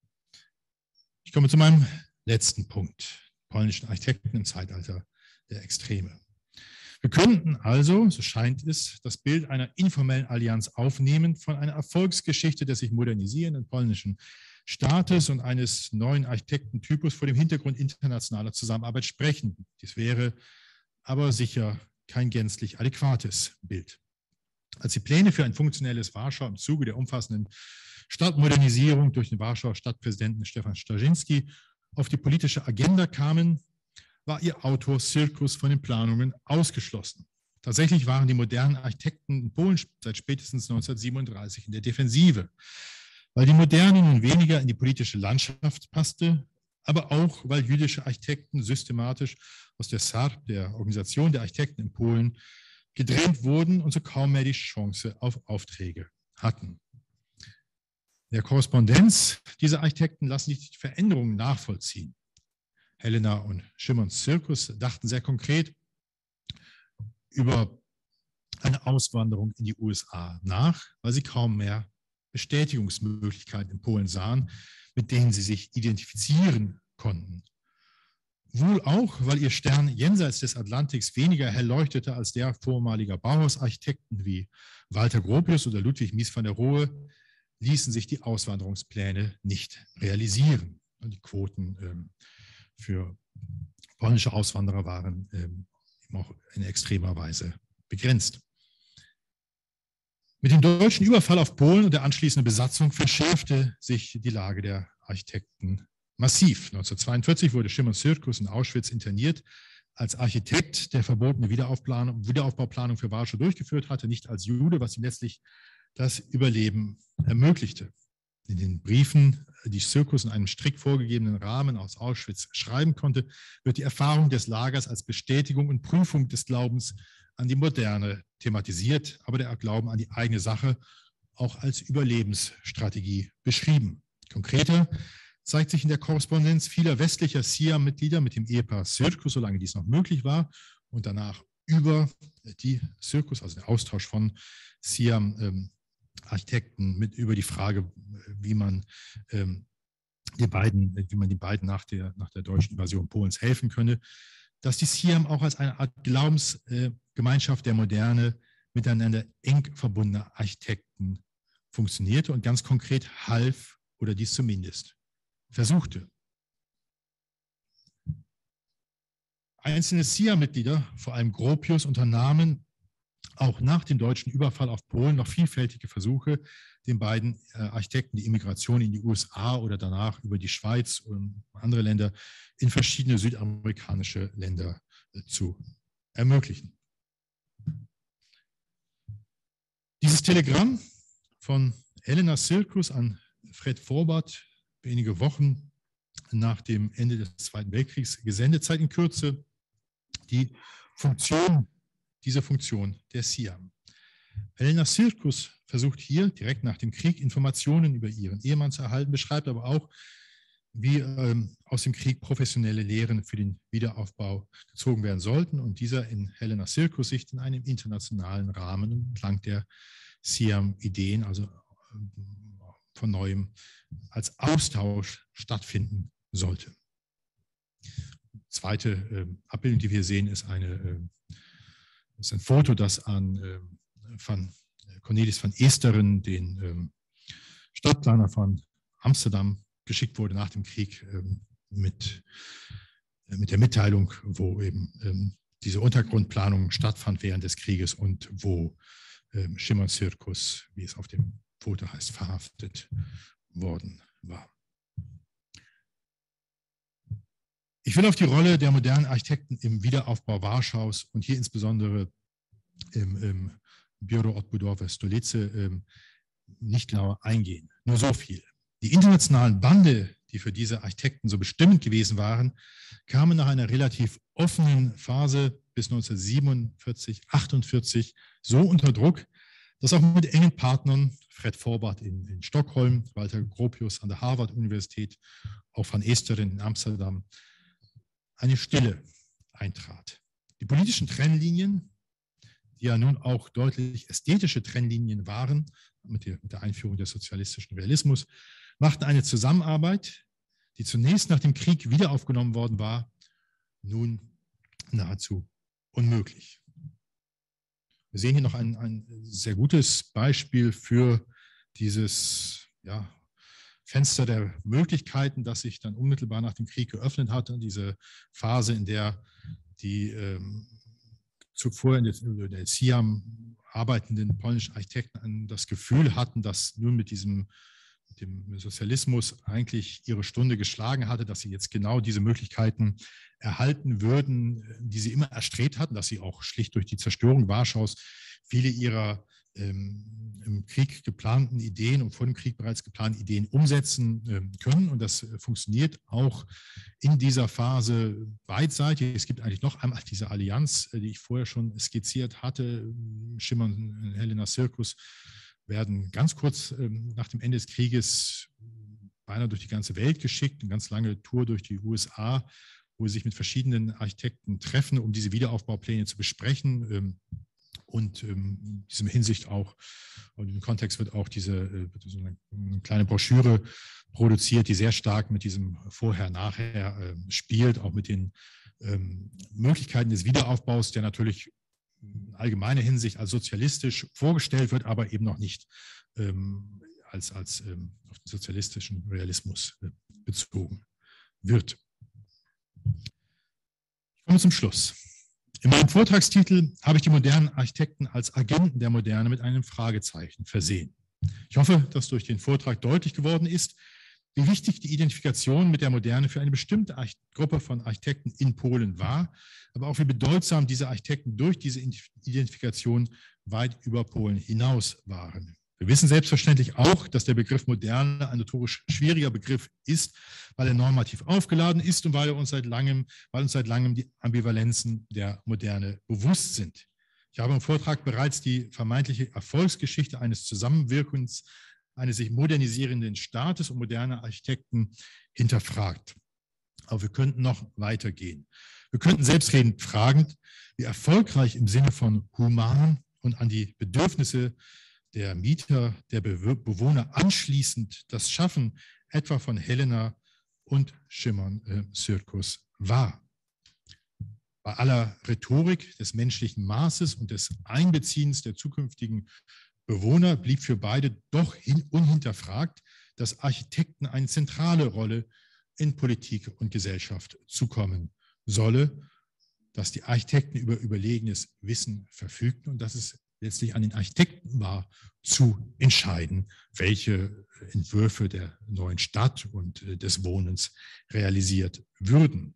Ich komme zu meinem letzten Punkt, polnischen Architekten im Zeitalter der Extreme. Wir könnten also, so scheint es, das Bild einer informellen Allianz aufnehmen von einer Erfolgsgeschichte des sich modernisierenden polnischen Staates und eines neuen Architektentypus vor dem Hintergrund internationaler Zusammenarbeit sprechen. Dies wäre aber sicher kein gänzlich adäquates Bild. Als die Pläne für ein funktionelles Warschau im Zuge der umfassenden Stadtmodernisierung durch den Warschauer Stadtpräsidenten Stefan Starzyński auf die politische Agenda kamen, war ihr Autor Syrkus von den Planungen ausgeschlossen. Tatsächlich waren die modernen Architekten in Polen seit spätestens 1937 in der Defensive, weil die Moderne nun weniger in die politische Landschaft passte, aber auch, weil jüdische Architekten systematisch aus der SARP, der Organisation der Architekten in Polen, gedrängt wurden und so kaum mehr die Chance auf Aufträge hatten. In der Korrespondenz dieser Architekten lassen sich die Veränderungen nachvollziehen. Helena und Szymon Syrkus dachten sehr konkret über eine Auswanderung in die USA nach, weil sie kaum mehr Bestätigungsmöglichkeiten in Polen sahen, mit denen sie sich identifizieren konnten. Wohl auch, weil ihr Stern jenseits des Atlantiks weniger hell leuchtete als der vormaliger Bauhausarchitekten wie Walter Gropius oder Ludwig Mies van der Rohe, ließen sich die Auswanderungspläne nicht realisieren. Und die Quoten für polnische Auswanderer waren auch in extremer Weise begrenzt. Mit dem deutschen Überfall auf Polen und der anschließenden Besatzung verschärfte sich die Lage der Architekten massiv. 1942 wurde Szymon Syrkus in Auschwitz interniert als Architekt, der verbotene Wiederaufbauplanung für Warschau durchgeführt hatte, nicht als Jude, was ihm letztlich das Überleben ermöglichte. In den Briefen, die Syrkus in einem strikt vorgegebenen Rahmen aus Auschwitz schreiben konnte, wird die Erfahrung des Lagers als Bestätigung und Prüfung des Glaubens an die Moderne thematisiert, aber der Glauben an die eigene Sache auch als Überlebensstrategie beschrieben. Konkreter zeigt sich in der Korrespondenz vieler westlicher Siam-Mitglieder mit dem Ehepaar Syrkus, solange dies noch möglich war, und danach über die Syrkus, also der Austausch von Siam Architekten über die Frage, wie man die beiden nach der deutschen Invasion Polens helfen könne, dass die Siam auch als eine Art Glaubensgemeinschaft der Moderne miteinander eng verbundener Architekten funktionierte und ganz konkret half oder dies zumindest versuchte. Einzelne Siam-Mitglieder, vor allem Gropius, unternahmen auch nach dem deutschen Überfall auf Polen noch vielfältige Versuche, den beiden Architekten die Immigration in die USA oder danach über die Schweiz und andere Länder in verschiedene südamerikanische Länder zu ermöglichen. Dieses Telegramm von Helena Syrkus an Fred Forbert, wenige Wochen nach dem Ende des Zweiten Weltkriegs gesendet, zeigt in Kürze diese Funktion der Siam. Helena Syrkus versucht hier direkt nach dem Krieg Informationen über ihren Ehemann zu erhalten, beschreibt aber auch, wie aus dem Krieg professionelle Lehren für den Wiederaufbau gezogen werden sollten und dieser in Helena Syrkus Sicht in einem internationalen Rahmen entlang der Siam-Ideen, also von Neuem, als Austausch stattfinden sollte. Die zweite Abbildung, die wir sehen, ist ein Foto, das an Cornelis van Eesteren, den Stadtplaner von Amsterdam, geschickt wurde nach dem Krieg mit der Mitteilung, wo eben diese Untergrundplanung stattfand während des Krieges und wo Szymon Syrkus, wie es auf dem Foto heißt, verhaftet worden war. Ich will auf die Rolle der modernen Architekten im Wiederaufbau Warschaus und hier insbesondere im Biuro Odbudowy Stolicy nicht genauer eingehen. Nur so viel. Die internationalen Bande, die für diese Architekten so bestimmend gewesen waren, kamen nach einer relativ offenen Phase bis 1947, 48 so unter Druck, Das auch mit engen Partnern, Fred Forbart in Stockholm, Walter Gropius an der Harvard-Universität, auch Van Eesteren in Amsterdam, eine Stille eintrat. Die politischen Trennlinien, die ja nun auch deutlich ästhetische Trennlinien waren, mit der Einführung des sozialistischen Realismus, machten eine Zusammenarbeit, die zunächst nach dem Krieg wieder aufgenommen worden war, nun nahezu unmöglich. Wir sehen hier noch ein sehr gutes Beispiel für dieses Fenster der Möglichkeiten, das sich dann unmittelbar nach dem Krieg geöffnet hatte. Diese Phase, in der die zuvor in der Siam arbeitenden polnischen Architekten das Gefühl hatten, dass nun mit dem Sozialismus eigentlich ihre Stunde geschlagen hatte, dass sie jetzt genau diese Möglichkeiten erhalten würden, die sie immer erstrebt hatten, dass sie auch schlicht durch die Zerstörung Warschaus viele ihrer im Krieg geplanten Ideen und vor dem Krieg bereits geplanten Ideen umsetzen können. Und das funktioniert auch in dieser Phase beidseitig. Es gibt eigentlich noch einmal diese Allianz, die ich vorher schon skizziert hatte. Szymon und Helena Sirkus werden ganz kurz nach dem Ende des Krieges beinahe durch die ganze Welt geschickt, eine ganz lange Tour durch die USA, wo sie sich mit verschiedenen Architekten treffen, um diese Wiederaufbaupläne zu besprechen. Und in diesem Hinsicht auch, und im Kontext wird auch so eine kleine Broschüre produziert, die sehr stark mit diesem Vorher-Nachher spielt, auch mit den Möglichkeiten des Wiederaufbaus, der natürlich in allgemeiner Hinsicht als sozialistisch vorgestellt wird, aber eben noch nicht als auf den sozialistischen Realismus bezogen wird. Ich komme zum Schluss. In meinem Vortragstitel habe ich die modernen Architekten als Agenten der Moderne mit einem Fragezeichen versehen. Ich hoffe, dass durch den Vortrag deutlich geworden ist, wie wichtig die Identifikation mit der Moderne für eine bestimmte Gruppe von Architekten in Polen war, aber auch wie bedeutsam diese Architekten durch diese Identifikation weit über Polen hinaus waren. Wir wissen selbstverständlich auch, dass der Begriff Moderne ein notorisch schwieriger Begriff ist, weil er normativ aufgeladen ist und weil uns seit langem die Ambivalenzen der Moderne bewusst sind. Ich habe im Vortrag bereits die vermeintliche Erfolgsgeschichte eines Zusammenwirkens eines sich modernisierenden Staates und moderner Architekten hinterfragt. Aber wir könnten noch weitergehen. Wir könnten selbstredend fragen, wie erfolgreich im Sinne von human und an die Bedürfnisse der Mieter, der Bewohner anschließend das Schaffen etwa von Helena und Szymon Sirkus war. Bei aller Rhetorik des menschlichen Maßes und des Einbeziehens der zukünftigen Bewohner blieb für beide doch unhinterfragt, dass Architekten eine zentrale Rolle in Politik und Gesellschaft zukommen solle, dass die Architekten über überlegenes Wissen verfügten und dass es letztlich an den Architekten war, zu entscheiden, welche Entwürfe der neuen Stadt und des Wohnens realisiert würden.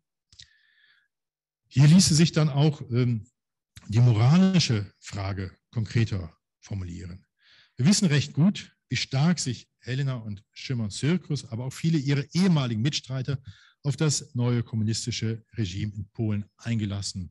Hier ließe sich dann auch die moralische Frage konkreter formulieren. Wir wissen recht gut, wie stark sich Helena und Szymon Sirkus, aber auch viele ihrer ehemaligen Mitstreiter auf das neue kommunistische Regime in Polen einlassen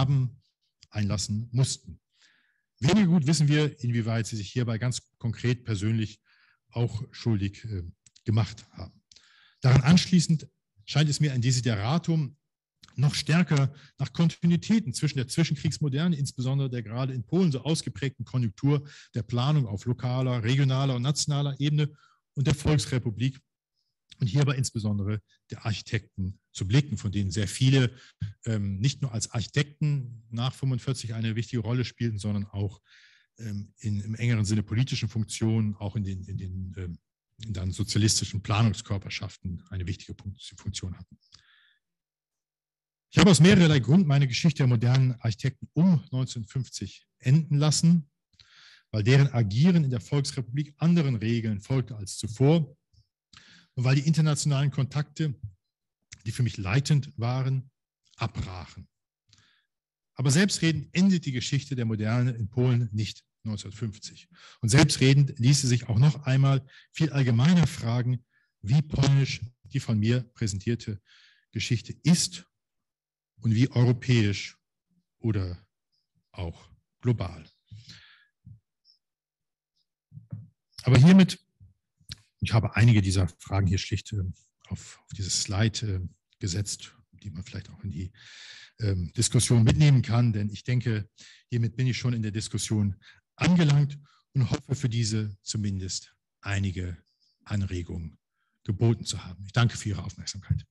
mussten. Weniger gut wissen wir, inwieweit sie sich hierbei ganz konkret persönlich auch schuldig gemacht haben. Daran anschließend scheint es mir ein Desideratum noch stärker nach Kontinuitäten zwischen der Zwischenkriegsmoderne, insbesondere der gerade in Polen so ausgeprägten Konjunktur der Planung auf lokaler, regionaler und nationaler Ebene und der Volksrepublik und hierbei insbesondere der Architekten zu blicken, von denen sehr viele nicht nur als Architekten nach 1945 eine wichtige Rolle spielten, sondern auch im engeren Sinne politischen Funktionen, auch in den dann sozialistischen Planungskörperschaften eine wichtige Funktion hatten. Ich habe aus mehrerlei Gründen meine Geschichte der modernen Architekten um 1950 enden lassen, weil deren Agieren in der Volksrepublik anderen Regeln folgte als zuvor und weil die internationalen Kontakte, die für mich leitend waren, abbrachen. Aber selbstredend endet die Geschichte der Moderne in Polen nicht 1950. Und selbstredend ließe sich auch noch einmal viel allgemeiner fragen, wie polnisch die von mir präsentierte Geschichte ist und wie europäisch oder auch global. Aber hiermit, ich habe einige dieser Fragen hier schlicht auf dieses Slide gesetzt, die man vielleicht auch in die Diskussion mitnehmen kann, denn ich denke, hiermit bin ich schon in der Diskussion angelangt und hoffe für diese zumindest einige Anregungen geboten zu haben. Ich danke für Ihre Aufmerksamkeit.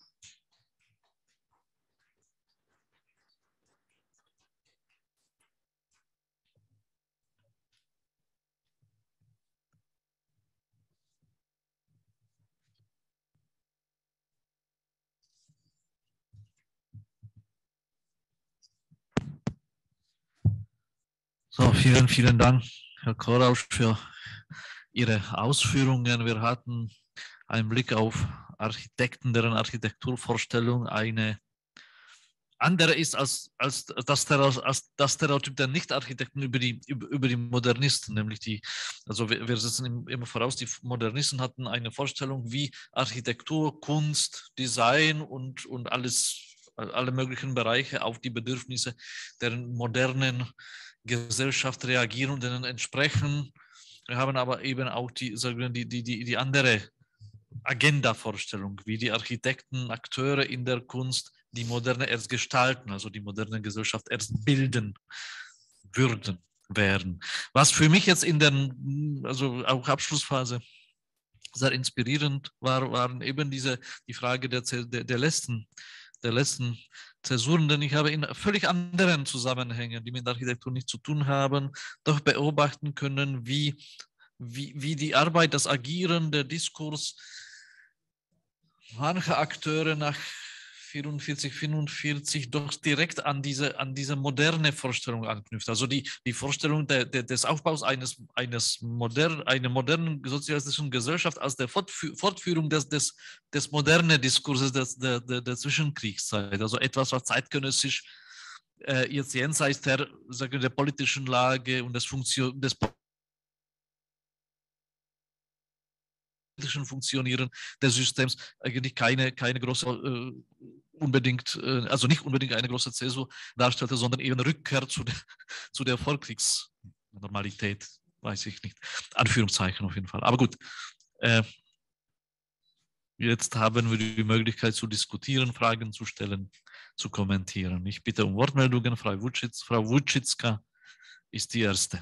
So, vielen Dank, Herr Korausch, für Ihre Ausführungen. Wir hatten einen Blick auf Architekten, deren Architekturvorstellung eine andere ist als das Stereotyp der Nicht-Architekten über die Modernisten, nämlich also wir setzen immer voraus, die Modernisten hatten eine Vorstellung, wie Architektur, Kunst, Design und alle möglichen Bereiche auf die Bedürfnisse der modernen Gesellschaft reagieren und denen entsprechen. Wir haben aber eben auch die andere Agenda-Vorstellung, wie die Architekten, Akteure in der Kunst die Moderne erst gestalten, also die moderne Gesellschaft erst bilden werden. Was für mich jetzt also auch Abschlussphase sehr inspirierend war, waren eben die Frage der letzten Zäsuren, denn ich habe in völlig anderen Zusammenhängen, die mit Architektur nichts zu tun haben, doch beobachten können, wie die Arbeit, das Agieren, der Diskurs manche Akteure nach 45 doch direkt an diese moderne Vorstellung anknüpft. Also die Vorstellung des Aufbaus einer modernen sozialistischen Gesellschaft als der Fortführung des modernen Diskurses der Zwischenkriegszeit. Also etwas, was zeitgenössisch jetzt jenseits der politischen Lage und des Funktionieren des Systems eigentlich keine große also nicht unbedingt eine große Zäsur darstellte, sondern eben Rückkehr zu der Vorkriegsnormalität, weiß ich nicht. Anführungszeichen auf jeden Fall. Aber gut, jetzt haben wir die Möglichkeit zu diskutieren, Fragen zu stellen, zu kommentieren. Ich bitte um Wortmeldungen. Frau Wojcicka ist die Erste.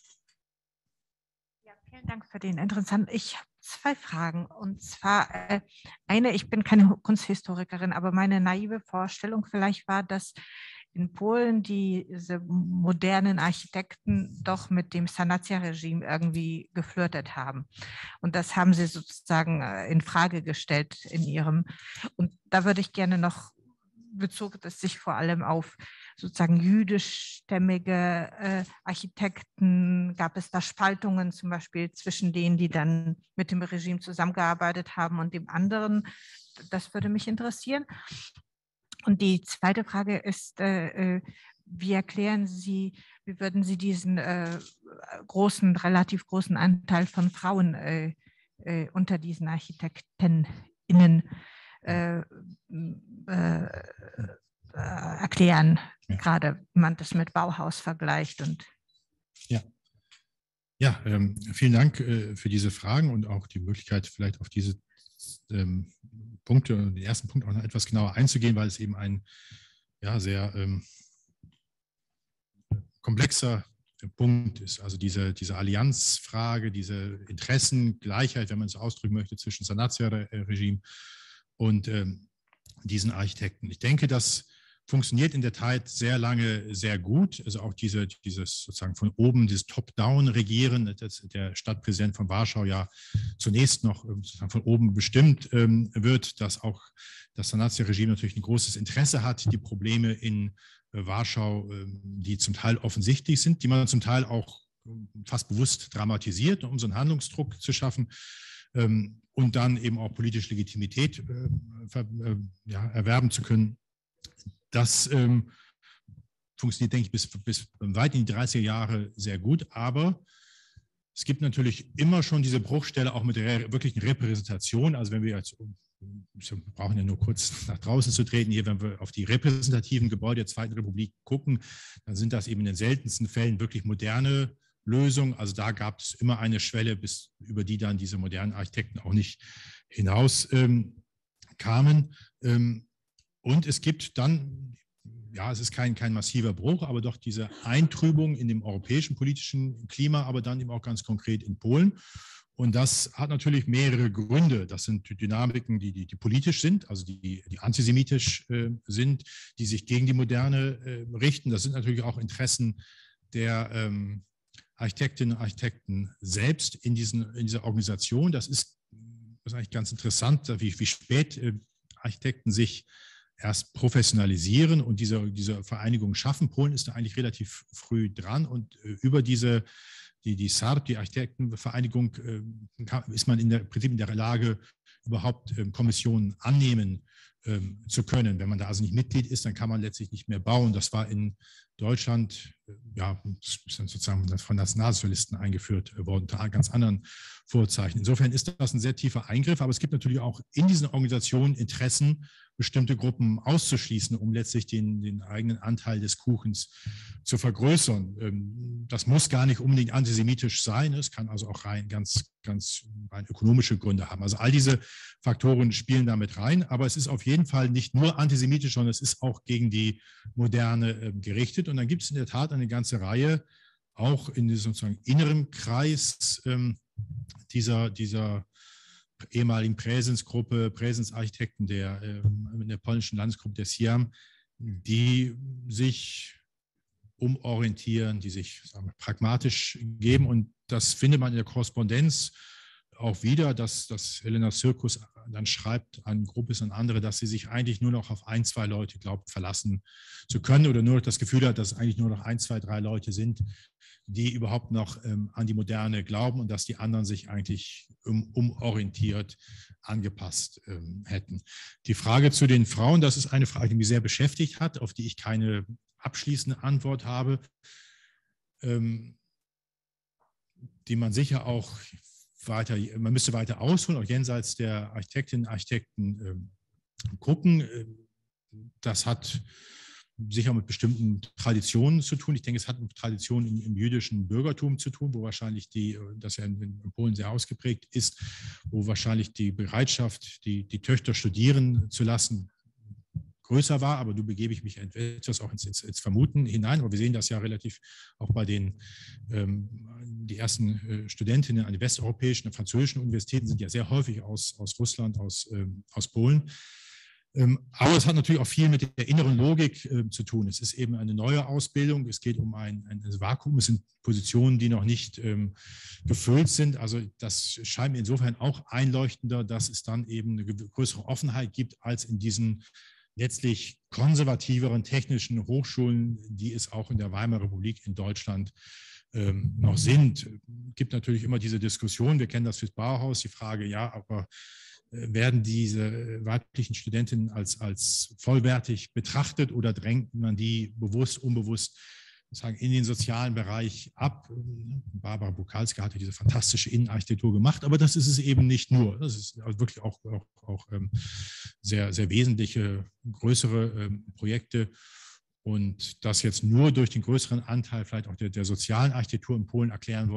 Ja, vielen Dank für den interessanten. Ich habe 2 Fragen. Und zwar eine, ich bin keine Kunsthistorikerin, aber meine naive Vorstellung vielleicht war, dass in Polen diese modernen Architekten doch mit dem Sanacja-Regime irgendwie geflirtet haben. Und das haben sie sozusagen in Frage gestellt in ihrem. Und da würde ich gerne noch, bezog es sich vor allem auf sozusagen jüdischstämmige Architekten, gab es da Spaltungen zum Beispiel zwischen denen, die dann mit dem Regime zusammengearbeitet haben und dem anderen. Das würde mich interessieren. Und die zweite Frage ist, wie erklären Sie, wie würden Sie diesen relativ großen Anteil von Frauen unter diesen ArchitektInnen erklären, ja. Gerade wenn man das mit Bauhaus vergleicht. Vielen Dank für diese Fragen und auch die Möglichkeit, vielleicht auf diese Punkte, den ersten Punkt auch noch etwas genauer einzugehen, weil es eben ein sehr komplexer Punkt ist. Also diese Allianzfrage, diese Interessengleichheit, wenn man es ausdrücken möchte, zwischen Sanacja-Regime und diesen Architekten. Ich denke, das funktioniert in der Tat sehr lange sehr gut. Also auch dieses sozusagen von oben, dieses Top-Down-Regieren, dass der Stadtpräsident von Warschau ja zunächst noch sozusagen von oben bestimmt wird, dass auch das Sanacja-Regime natürlich ein großes Interesse hat, die Probleme in Warschau, die zum Teil offensichtlich sind, die man zum Teil auch fast bewusst dramatisiert, um so einen Handlungsdruck zu schaffen. Und dann eben auch politische Legitimität erwerben zu können. Das funktioniert, denke ich, bis weit in die 30er Jahre sehr gut. Aber es gibt natürlich immer schon diese Bruchstelle auch mit der wirklichen Repräsentation. Also wenn wir brauchen ja nur kurz nach draußen zu treten hier, wenn wir auf die repräsentativen Gebäude der Zweiten Republik gucken, dann sind das eben in den seltensten Fällen wirklich moderne Lösung. Also da gab es immer eine Schwelle, bis über die dann diese modernen Architekten auch nicht hinaus kamen. Und es gibt dann, ja, es ist kein massiver Bruch, aber doch diese Eintrübung in dem europäischen politischen Klima, aber dann eben auch ganz konkret in Polen. Und das hat natürlich mehrere Gründe. Das sind Dynamiken, die politisch sind, also die antisemitisch sind, die sich gegen die Moderne richten. Das sind natürlich auch Interessen der Architektinnen und Architekten selbst in dieser Organisation. Das ist eigentlich ganz interessant, wie spät Architekten sich erst professionalisieren und diese Vereinigung schaffen. Polen ist da eigentlich relativ früh dran und über die SARP, die Architektenvereinigung, ist man im Prinzip in der Lage, überhaupt Kommissionen annehmen zu können. Wenn man da also nicht Mitglied ist, dann kann man letztlich nicht mehr bauen. Das war in Deutschland, ja, ist dann sozusagen von Nationalsozialisten eingeführt worden, unter ganz anderen Vorzeichen. Insofern ist das ein sehr tiefer Eingriff, aber es gibt natürlich auch in diesen Organisationen Interessen, bestimmte Gruppen auszuschließen, um letztlich den eigenen Anteil des Kuchens zu vergrößern. Das muss gar nicht unbedingt antisemitisch sein, es kann also auch ganz rein ökonomische Gründe haben. Also all diese Faktoren spielen damit rein, aber es ist auf jeden Fall nicht nur antisemitisch, sondern es ist auch gegen die Moderne gerichtet. Und dann gibt es in der Tat eine ganze Reihe, auch in diesem sozusagen inneren Kreis dieser ehemaligen Präsensgruppe, Präsensarchitekten in der polnischen Landesgruppe der SIAM, die sich umorientieren, die sich pragmatisch geben. Und das findet man in der Korrespondenz auch wieder, dass Helena Sirkus dann schreibt an Gruppes und andere, dass sie sich eigentlich nur noch auf 1, 2 Leute glaubt, verlassen zu können oder nur noch das Gefühl hat, dass es eigentlich nur noch 1, 2, 3 Leute sind, die überhaupt noch an die Moderne glauben und dass die anderen sich eigentlich umorientiert, angepasst hätten. Die Frage zu den Frauen, das ist eine Frage, die mich sehr beschäftigt hat, auf die ich keine abschließende Antwort habe, die man sicher auch man müsste weiter ausholen, auch jenseits der Architektinnen und Architekten gucken. Das hat sicher mit bestimmten Traditionen zu tun. Ich denke, es hat mit Traditionen im jüdischen Bürgertum zu tun, wo wahrscheinlich das ja in Polen sehr ausgeprägt ist, wo wahrscheinlich die Bereitschaft, die Töchter studieren zu lassen, größer war, aber du begebe ich mich etwas auch ins Vermuten hinein. Aber wir sehen das ja relativ auch bei die ersten Studentinnen an den westeuropäischen und französischen Universitäten sind ja sehr häufig aus Russland, aus Polen. Aber es hat natürlich auch viel mit der inneren Logik zu tun. Es ist eben eine neue Ausbildung. Es geht um ein Vakuum. Es sind Positionen, die noch nicht gefüllt sind. Also das scheint mir insofern auch einleuchtender, dass es dann eben eine größere Offenheit gibt als in diesen letztlich konservativeren technischen Hochschulen, die es auch in der Weimarer Republik in Deutschland noch sind. Es gibt natürlich immer diese Diskussion, wir kennen das fürs Bauhaus, die Frage, ja, aber werden diese weiblichen Studentinnen als vollwertig betrachtet oder drängt man die bewusst, unbewusst sozusagen in den sozialen Bereich ab? Barbara Bukalska hatte diese fantastische Innenarchitektur gemacht, aber das ist es eben nicht nur. Das ist wirklich auch sehr, sehr wesentliche, größere Projekte. Und das jetzt nur durch den größeren Anteil vielleicht auch der sozialen Architektur in Polen erklären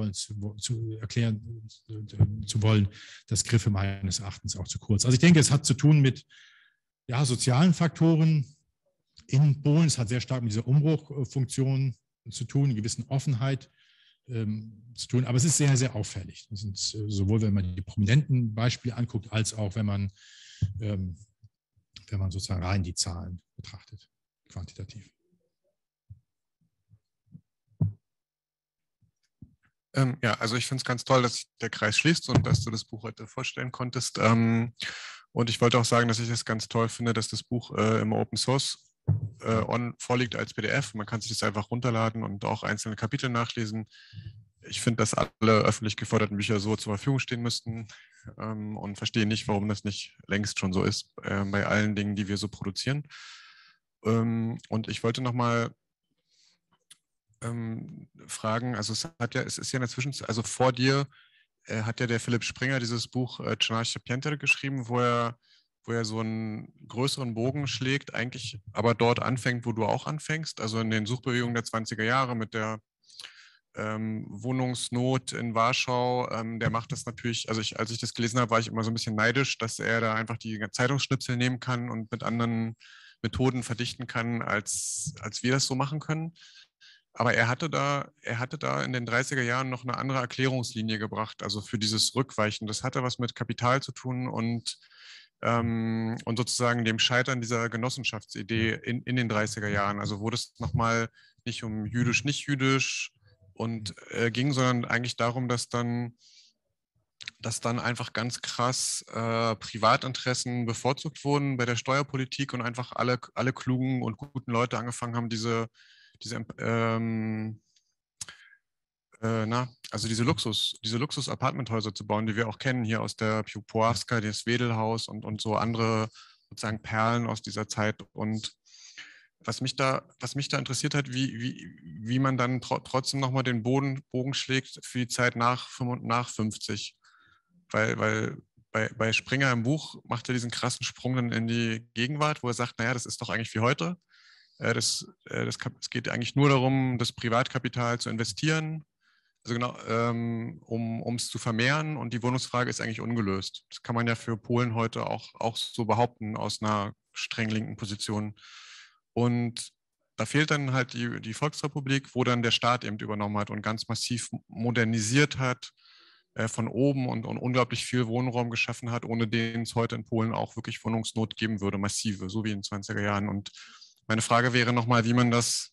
zu wollen, das griffe meines Erachtens auch zu kurz. Also ich denke, es hat zu tun mit sozialen Faktoren in Polen. Es hat sehr stark mit dieser Umbruchfunktion zu tun, einer gewissen Offenheit zu tun. Aber es ist sehr, sehr auffällig. Das sind sowohl, wenn man die prominenten Beispiele anguckt, als auch, wenn man sozusagen rein die Zahlen betrachtet, quantitativ. Also ich finde es ganz toll, dass sich der Kreis schließt und dass du das Buch heute vorstellen konntest. Und ich wollte auch sagen, dass ich es ganz toll finde, dass das Buch im Open Source vorliegt als PDF. Man kann sich das einfach runterladen und auch einzelne Kapitel nachlesen. Ich finde, dass alle öffentlich geförderten Bücher so zur Verfügung stehen müssten und verstehe nicht, warum das nicht längst schon so ist bei allen Dingen, die wir so produzieren. Und ich wollte nochmal fragen, also es ist ja in der Zwischenzeit, also vor dir hat ja der Philipp Springer dieses Buch Czarnaście Pięter geschrieben, wo er so einen größeren Bogen schlägt, eigentlich aber dort anfängt, wo du auch anfängst, also in den Suchbewegungen der 20er Jahre mit der Wohnungsnot in Warschau, der macht das natürlich, also als ich das gelesen habe, war ich immer so ein bisschen neidisch, dass er da einfach die Zeitungsschnipsel nehmen kann und mit anderen Methoden verdichten kann, als wir das so machen können. Aber er hatte da in den 30er Jahren noch eine andere Erklärungslinie gebracht, also für dieses Rückweichen. Das hatte was mit Kapital zu tun und sozusagen dem Scheitern dieser Genossenschaftsidee in den 30er Jahren. Also wo das nochmal nicht um jüdisch, nicht jüdisch und ging, sondern eigentlich darum, dass dann einfach ganz krass Privatinteressen bevorzugt wurden bei der Steuerpolitik und einfach alle klugen und guten Leute angefangen haben, diese Luxus-Apartmenthäuser zu bauen, die wir auch kennen hier aus der Puławska, das Wedelhaus und so andere sozusagen Perlen aus dieser Zeit. Und was mich da interessiert hat, wie man dann trotzdem nochmal den Bogen schlägt für die Zeit nach 50. Weil bei Springer im Buch macht er diesen krassen Sprung dann in die Gegenwart, wo er sagt, naja, das ist doch eigentlich wie heute. Es geht eigentlich nur darum, das Privatkapital zu investieren, also genau, um es zu vermehren, und die Wohnungsfrage ist eigentlich ungelöst. Das kann man ja für Polen heute auch so behaupten aus einer streng linken Position. Und da fehlt dann halt die Volksrepublik, wo dann der Staat eben übernommen hat und ganz massiv modernisiert hat, von oben und unglaublich viel Wohnraum geschaffen hat, ohne den es heute in Polen auch wirklich Wohnungsnot geben würde, massive, so wie in den 20er Jahren. Und meine Frage wäre nochmal, was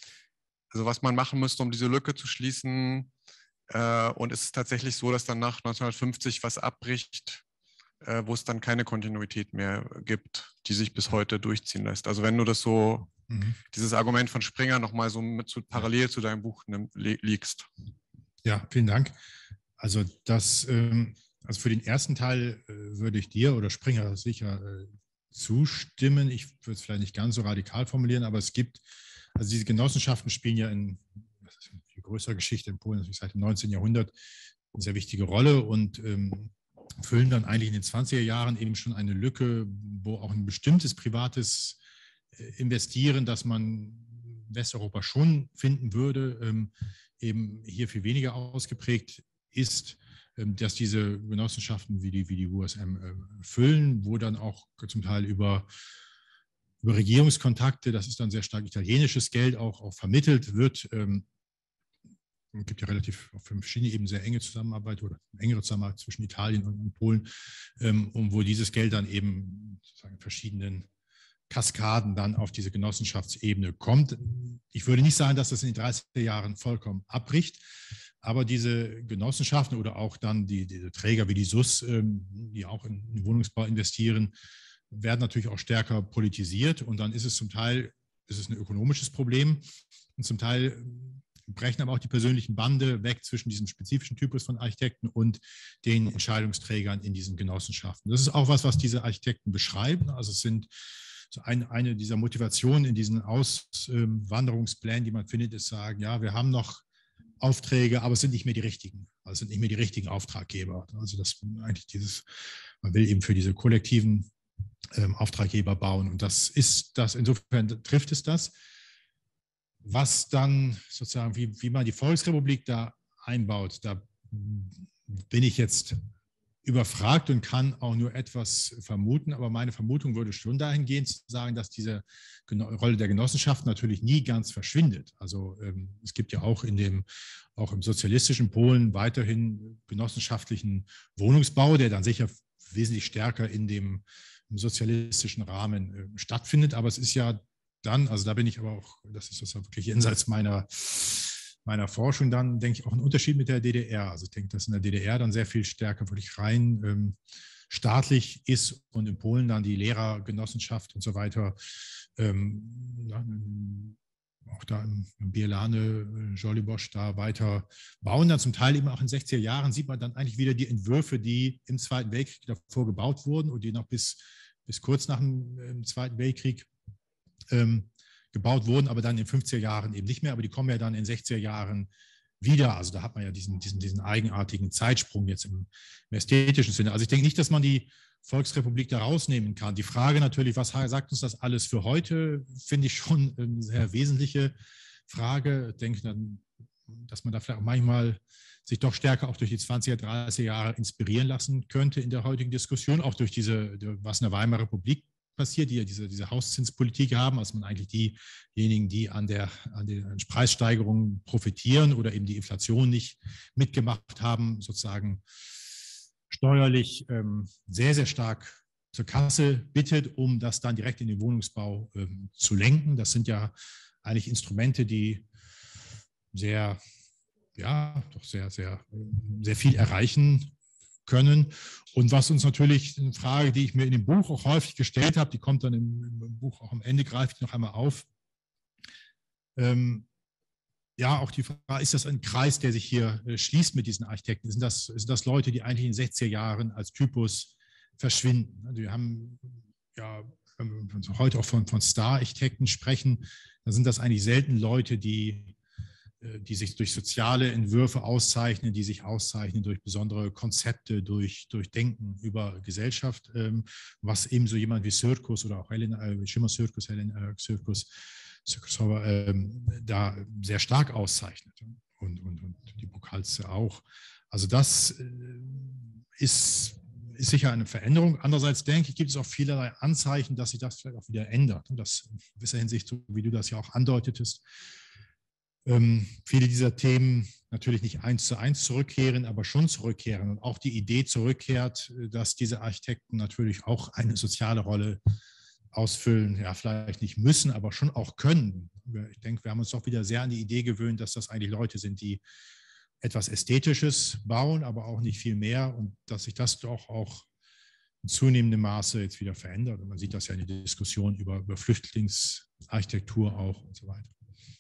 man machen müsste, um diese Lücke zu schließen. Und ist es tatsächlich so, dass dann nach 1950 was abbricht, wo es dann keine Kontinuität mehr gibt, die sich bis heute durchziehen lässt? Also wenn du das so, dieses Argument von Springer nochmal so parallel zu deinem Buch liegst. Ja, vielen Dank. Also also für den ersten Teil würde ich dir oder Springer sicher zustimmen. Ich würde es vielleicht nicht ganz so radikal formulieren, aber es gibt, also diese Genossenschaften spielen ja in viel größerer Geschichte in Polen, natürlich seit dem 19. Jahrhundert, eine sehr wichtige Rolle und füllen dann eigentlich in den 20er Jahren eben schon eine Lücke, wo auch ein bestimmtes privates Investieren, das man in Westeuropa schon finden würde, eben hier viel weniger ausgeprägt ist, dass diese Genossenschaften wie die WSM füllen, wo dann auch zum Teil über Regierungskontakte, das ist dann sehr stark italienisches Geld, auch vermittelt wird. Es gibt ja relativ auf verschiedene Ebenen sehr enge Zusammenarbeit oder engere Zusammenarbeit zwischen Italien und Polen, und wo dieses Geld dann eben sozusagen in verschiedenen Kaskaden dann auf diese Genossenschaftsebene kommt. Ich würde nicht sagen, dass das in den 30er Jahren vollkommen abbricht, aber diese Genossenschaften oder auch dann diese Träger wie die SUS, die auch in den Wohnungsbau investieren, werden natürlich auch stärker politisiert, und dann ist es zum Teil ein ökonomisches Problem und zum Teil brechen aber auch die persönlichen Bande weg zwischen diesem spezifischen Typus von Architekten und den Entscheidungsträgern in diesen Genossenschaften. Das ist auch was diese Architekten beschreiben. Also es sind so eine dieser Motivationen in diesen Auswanderungsplänen, die man findet, ist sagen, ja, wir haben noch Aufträge, aber es sind nicht mehr die richtigen. Also es sind nicht mehr die richtigen Auftraggeber. Also das eigentlich man will eben für diese kollektiven Auftraggeber bauen. Und insofern trifft es das. Was dann sozusagen, wie man die Volksrepublik da einbaut, da bin ich jetzt überfragt und kann auch nur etwas vermuten, aber meine Vermutung würde schon dahingehend zu sagen, dass diese Rolle der Genossenschaft natürlich nie ganz verschwindet. Also es gibt ja auch auch im sozialistischen Polen weiterhin genossenschaftlichen Wohnungsbau, der dann sicher wesentlich stärker im sozialistischen Rahmen stattfindet. Aber es ist ja dann, also da bin ich aber auch, das ist wirklich jenseits meiner Forschung dann, denke ich, auch ein Unterschied mit der DDR. Also ich denke, dass in der DDR dann sehr viel stärker wirklich rein staatlich ist und in Polen dann die Lehrergenossenschaft und so weiter, auch da im Bielane, Żoliborz da weiter bauen. Dann zum Teil eben auch in den 60er Jahren sieht man dann eigentlich wieder die Entwürfe, die im Zweiten Weltkrieg davor gebaut wurden und die noch bis kurz nach dem Zweiten Weltkrieg gebaut wurden, aber dann in den 50er Jahren eben nicht mehr, aber die kommen ja dann in den 60er Jahren wieder. Also da hat man ja diesen eigenartigen Zeitsprung jetzt im ästhetischen Sinne. Also ich denke nicht, dass man die Volksrepublik da rausnehmen kann. Die Frage natürlich, was sagt uns das alles für heute, finde ich schon eine sehr wesentliche Frage. Ich denke, dann dass man da vielleicht auch manchmal sich doch stärker auch durch die 20er, 30er Jahre inspirieren lassen könnte in der heutigen Diskussion, auch durch was in der Weimarer Republik passiert, die ja diese Hauszinspolitik haben, also man eigentlich diejenigen, die an den Preissteigerungen profitieren oder eben die Inflation nicht mitgemacht haben, sozusagen steuerlich sehr, sehr stark zur Kasse bittet, um das dann direkt in den Wohnungsbau zu lenken. Das sind ja eigentlich Instrumente, die sehr viel erreichen können. Und was uns natürlich eine Frage, die ich mir in dem Buch auch häufig gestellt habe, die kommt dann im Buch auch am Ende, greife ich noch einmal auf. Auch die Frage, ist das ein Kreis, der sich hier schließt mit diesen Architekten? Sind das Leute, die eigentlich in den 60er Jahren als Typus verschwinden? Also wir haben wenn wir heute auch von Star-Architekten sprechen, dann sind das eigentlich selten Leute, die sich durch soziale Entwürfe auszeichnen, die sich auszeichnen durch besondere Konzepte, durch Denken über Gesellschaft, was eben so jemand wie Sirkus oder auch Schumann Sirkus, da sehr stark auszeichnet und die Buchholze auch. Also das ist sicher eine Veränderung. Andererseits denke ich, gibt es auch vielerlei Anzeichen, dass sich das vielleicht auch wieder ändert. Und das in gewisser Hinsicht, so wie du das ja auch andeutetest, viele dieser Themen natürlich nicht 1:1 zurückkehren, aber schon zurückkehren und auch die Idee zurückkehrt, dass diese Architekten natürlich auch eine soziale Rolle ausfüllen, ja vielleicht nicht müssen, aber schon auch können. Ich denke, wir haben uns doch wieder sehr an die Idee gewöhnt, dass das eigentlich Leute sind, die etwas Ästhetisches bauen, aber auch nicht viel mehr und dass sich das doch auch in zunehmendem Maße jetzt wieder verändert. Und man sieht das ja in der Diskussion über Flüchtlingsarchitektur auch und so weiter.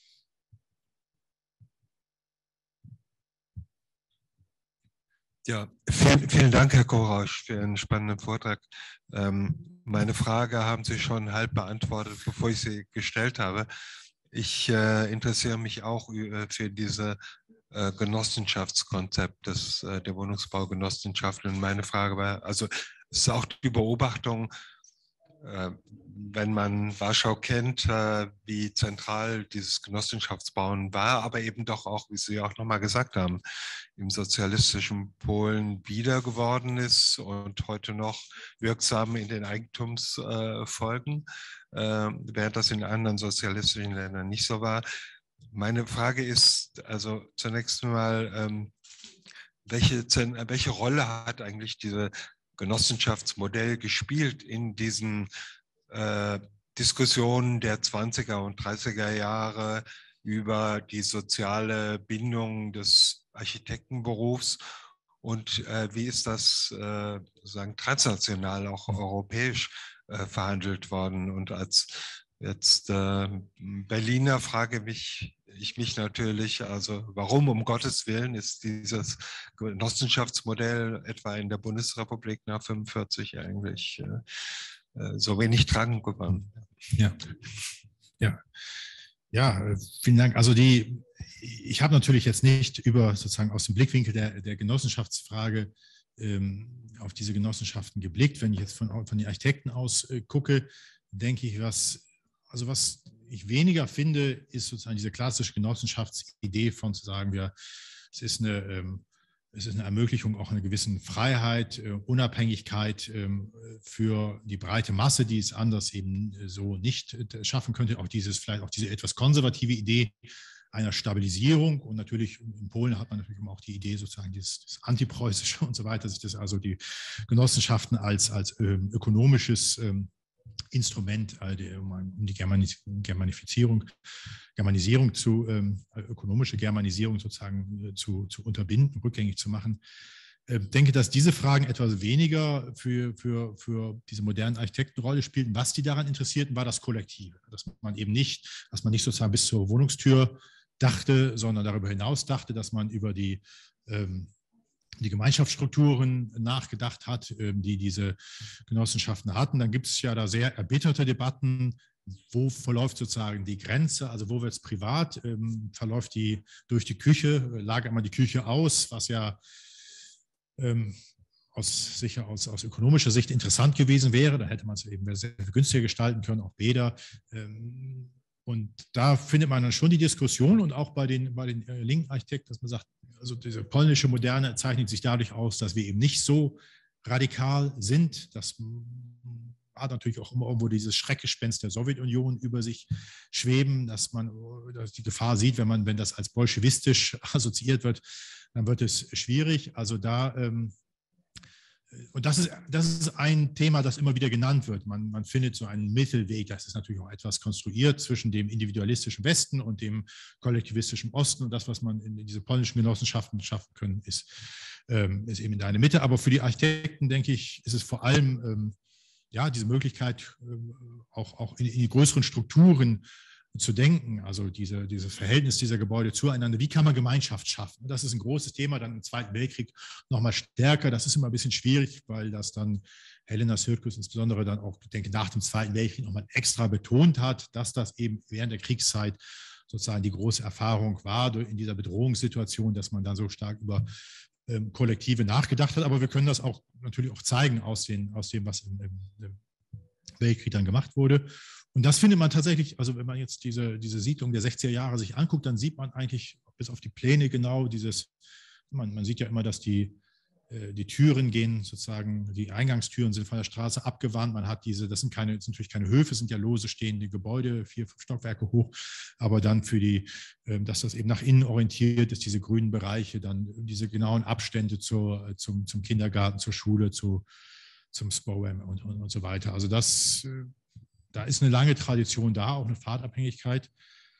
Ja, vielen Dank, Herr Korausch, für einen spannenden Vortrag. Meine Frage haben Sie schon halb beantwortet, bevor ich sie gestellt habe. Ich interessiere mich auch für diese Genossenschaftskonzept der Wohnungsbaugenossenschaft. Und meine Frage war, also es ist auch die Beobachtung, wenn man Warschau kennt, wie zentral dieses Genossenschaftsbauen war, aber eben doch auch, wie Sie auch nochmal gesagt haben, im sozialistischen Polen wieder geworden ist und heute noch wirksam in den Eigentumsfolgen, während das in anderen sozialistischen Ländern nicht so war. Meine Frage ist also zunächst mal, welche Rolle hat eigentlich dieses Genossenschaftsmodell gespielt in diesen Diskussionen der 20er und 30er Jahre über die soziale Bindung des Architektenberufs und wie ist das sozusagen transnational, auch europäisch verhandelt worden? Und als jetzt Berliner frage ich mich natürlich, also warum um Gottes Willen ist dieses Genossenschaftsmodell etwa in der Bundesrepublik nach 1945 eigentlich so wenig Drang gewonnen? Ja, vielen Dank. Also ich habe natürlich jetzt nicht sozusagen aus dem Blickwinkel der Genossenschaftsfrage auf diese Genossenschaften geblickt. Wenn ich jetzt von den Architekten aus gucke, denke ich, was ich weniger finde, ist sozusagen diese klassische Genossenschaftsidee von zu sagen, es ist eine Ermöglichung auch einer gewissen Freiheit, Unabhängigkeit für die breite Masse, die es anders eben so nicht schaffen könnte. Vielleicht auch diese etwas konservative Idee einer Stabilisierung. Und natürlich in Polen hat man natürlich auch die Idee sozusagen das Antipreußische und so weiter, sich das also die Genossenschaften als ökonomisches Instrument, um die ökonomische Germanisierung sozusagen zu unterbinden, rückgängig zu machen. Ich denke, dass diese Fragen etwas weniger für diese modernen Architektenrolle spielten. Was die daran interessierten, war das Kollektive. Dass man nicht sozusagen bis zur Wohnungstür dachte, sondern darüber hinaus dachte, dass man über die Gemeinschaftsstrukturen nachgedacht hat, die diese Genossenschaften hatten. Dann gibt es ja da sehr erbitterte Debatten, wo verläuft sozusagen die Grenze, also wo wird es privat, verläuft die durch die Küche, lagert man die Küche aus, was ja aus ökonomischer Sicht interessant gewesen wäre. Da hätte man es eben sehr viel günstiger gestalten können, auch Bäder. Und da findet man dann schon die Diskussion und auch bei den linken Architekten, dass man sagt, also diese polnische Moderne zeichnet sich dadurch aus, dass wir eben nicht so radikal sind. Das hat natürlich auch immer irgendwo dieses Schreckgespenst der Sowjetunion über sich schweben, dass man die Gefahr sieht, wenn das als bolschewistisch assoziiert wird, dann wird es schwierig. Also da, und das ist ein Thema, das immer wieder genannt wird. Man findet so einen Mittelweg, das ist natürlich auch etwas konstruiert zwischen dem individualistischen Westen und dem kollektivistischen Osten. Und das, was man in diese polnischen Genossenschaften schaffen können, ist eben in eine Mitte. Aber für die Architekten, denke ich, ist es vor allem ja, diese Möglichkeit, auch in die größeren Strukturen zu denken, also dieses Verhältnis dieser Gebäude zueinander. Wie kann man Gemeinschaft schaffen? Das ist ein großes Thema, dann im Zweiten Weltkrieg nochmal stärker. Das ist immer ein bisschen schwierig, weil das dann Helena Sirkus insbesondere dann auch, ich denke, nach dem Zweiten Weltkrieg nochmal extra betont hat, dass das eben während der Kriegszeit sozusagen die große Erfahrung war in dieser Bedrohungssituation, dass man dann so stark über Kollektive nachgedacht hat. Aber wir können das auch natürlich auch zeigen aus dem, was im Weltkrieg dann gemacht wurde. Und das findet man tatsächlich, also wenn man jetzt diese Siedlung der 60er Jahre sich anguckt, dann sieht man eigentlich bis auf die Pläne genau man sieht ja immer, dass die Türen gehen sozusagen, die Eingangstüren sind von der Straße abgewandt. Man hat das sind natürlich keine Höfe, es sind ja lose stehende Gebäude, 4, 5 Stockwerke hoch, aber dann dass das eben nach innen orientiert ist, diese grünen Bereiche, dann diese genauen Abstände zum Kindergarten, zur Schule, zum SPOEM und so weiter. Also da ist eine lange Tradition da, auch eine Pfadabhängigkeit,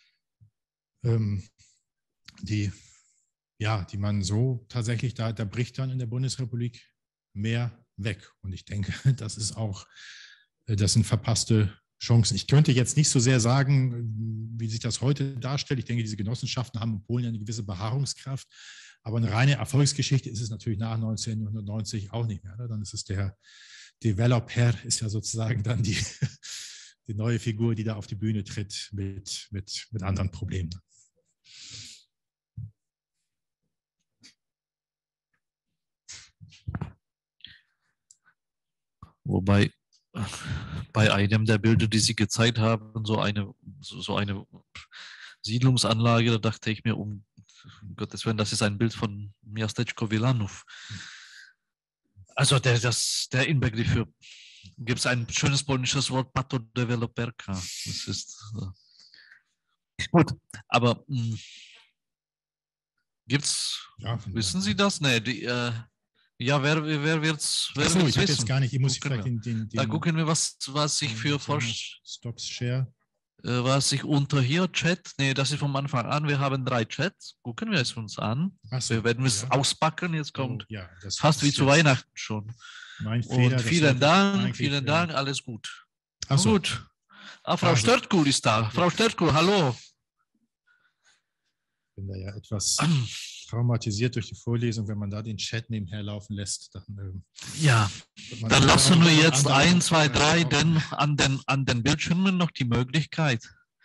die man so tatsächlich, da bricht dann in der Bundesrepublik mehr weg. Und ich denke, das sind verpasste Chancen. Ich könnte jetzt nicht so sehr sagen, wie sich das heute darstellt. Ich denke, diese Genossenschaften haben in Polen eine gewisse Beharrungskraft. Aber eine reine Erfolgsgeschichte ist es natürlich nach 1990 auch nicht mehr. Dann ist es der Developer, ist ja sozusagen dann die neue Figur, die da auf die Bühne tritt mit anderen Problemen. Wobei bei einem der Bilder, die Sie gezeigt haben, so eine Siedlungsanlage, da dachte ich mir, um Gottes Willen, das ist ein Bild von Miasteczko Wilanów. Also der Inbegriff für, gibt es ein schönes polnisches Wort, Patodeveloperka. Das ist gut, aber wissen Sie das? Nee, ja, wer wird's Achso, ich habe wissen? jetzt gar nicht, ich muss vielleicht da gucken wir, was ich für Stops Share. Was ich unter hier Chat, nee, das ist vom Anfang an, wir haben 3 Chats, gucken wir es uns an. So, wir werden es auspacken, jetzt kommt das fast wie zu Weihnachten schon. Mein Fehler. Und vielen Dank, alles gut. So. Gut. Frau Störtkul ist da. Frau Störtkul, hallo. Ich bin da ja etwas traumatisiert durch die Vorlesung, wenn man da den Chat nebenher laufen lässt. Dann lassen wir jetzt 1, 2, 3 denn an den Bildschirmen noch die Möglichkeit,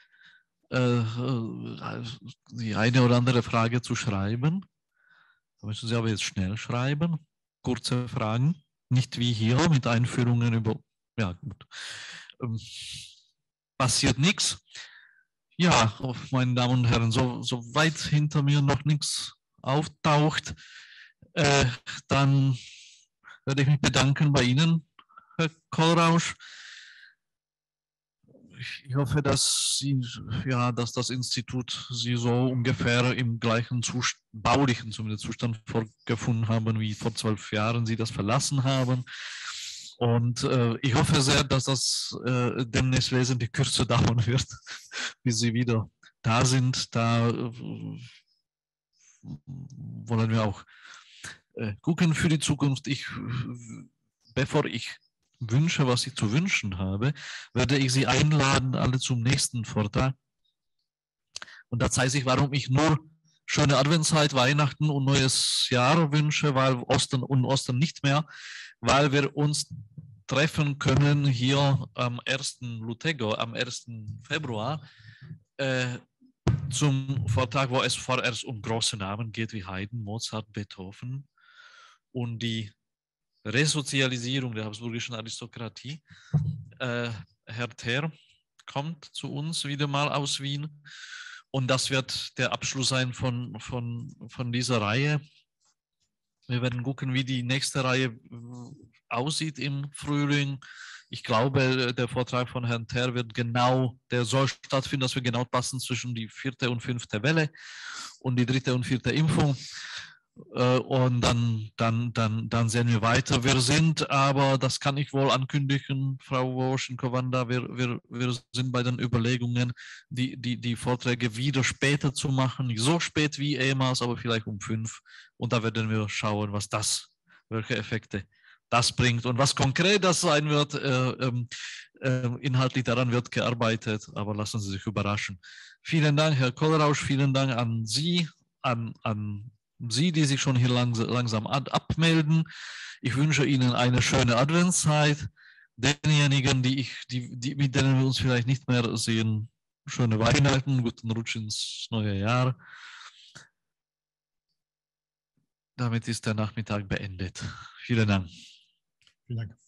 die eine oder andere Frage zu schreiben. Da müssen Sie aber jetzt schnell schreiben. Kurze Fragen. Nicht wie hier mit Einführungen über. Ja, gut. Passiert nichts. Ja, meine Damen und Herren, so weit hinter mir noch nichts auftaucht, dann werde ich mich bedanken bei Ihnen, Herr Kohlrausch. Ich hoffe, dass das Institut Sie so ungefähr im gleichen baulichen zumindest Zustand vorgefunden haben, wie vor 12 Jahren Sie das verlassen haben. Und ich hoffe sehr, dass das demnächst wesentlich kürzer dauern wird, bis Sie wieder da sind. Da wollen wir auch gucken für die Zukunft. Bevor ich wünsche, was ich zu wünschen habe, werde ich Sie einladen, alle zum nächsten Vortrag. Und da zeigt sich, warum ich nur schöne Adventszeit, Weihnachten und neues Jahr wünsche, weil Ostern nicht mehr, weil wir uns treffen können hier am 1. Lutego, am 1. Februar, zum Vortrag, wo es vorerst um große Namen geht wie Haydn, Mozart, Beethoven und die Resozialisierung der habsburgischen Aristokratie. Herr Ther kommt zu uns wieder mal aus Wien. Und das wird der Abschluss sein von dieser Reihe. Wir werden gucken, wie die nächste Reihe aussieht im Frühling. Ich glaube, der Vortrag von Herrn Ter wird genau, der soll stattfinden, dass wir genau passen zwischen die 4. und 5. Welle und die 3. und 4. Impfung. Und dann sehen wir weiter. Wir sind aber, das kann ich wohl ankündigen, Frau Woschenko-Wanda, wir sind bei den Überlegungen, die Vorträge wieder später zu machen, nicht so spät wie ehemals, aber vielleicht um 5. Und da werden wir schauen, welche Effekte das bringt und was konkret das sein wird. Inhaltlich daran wird gearbeitet, aber lassen Sie sich überraschen. Vielen Dank, Herr Kohlrausch, vielen Dank an Sie, an Sie, die sich schon hier langsam abmelden. Ich wünsche Ihnen eine schöne Adventszeit. Denjenigen, mit denen wir uns vielleicht nicht mehr sehen, schöne Weihnachten, guten Rutsch ins neue Jahr. Damit ist der Nachmittag beendet. Vielen Dank. Vielen Dank.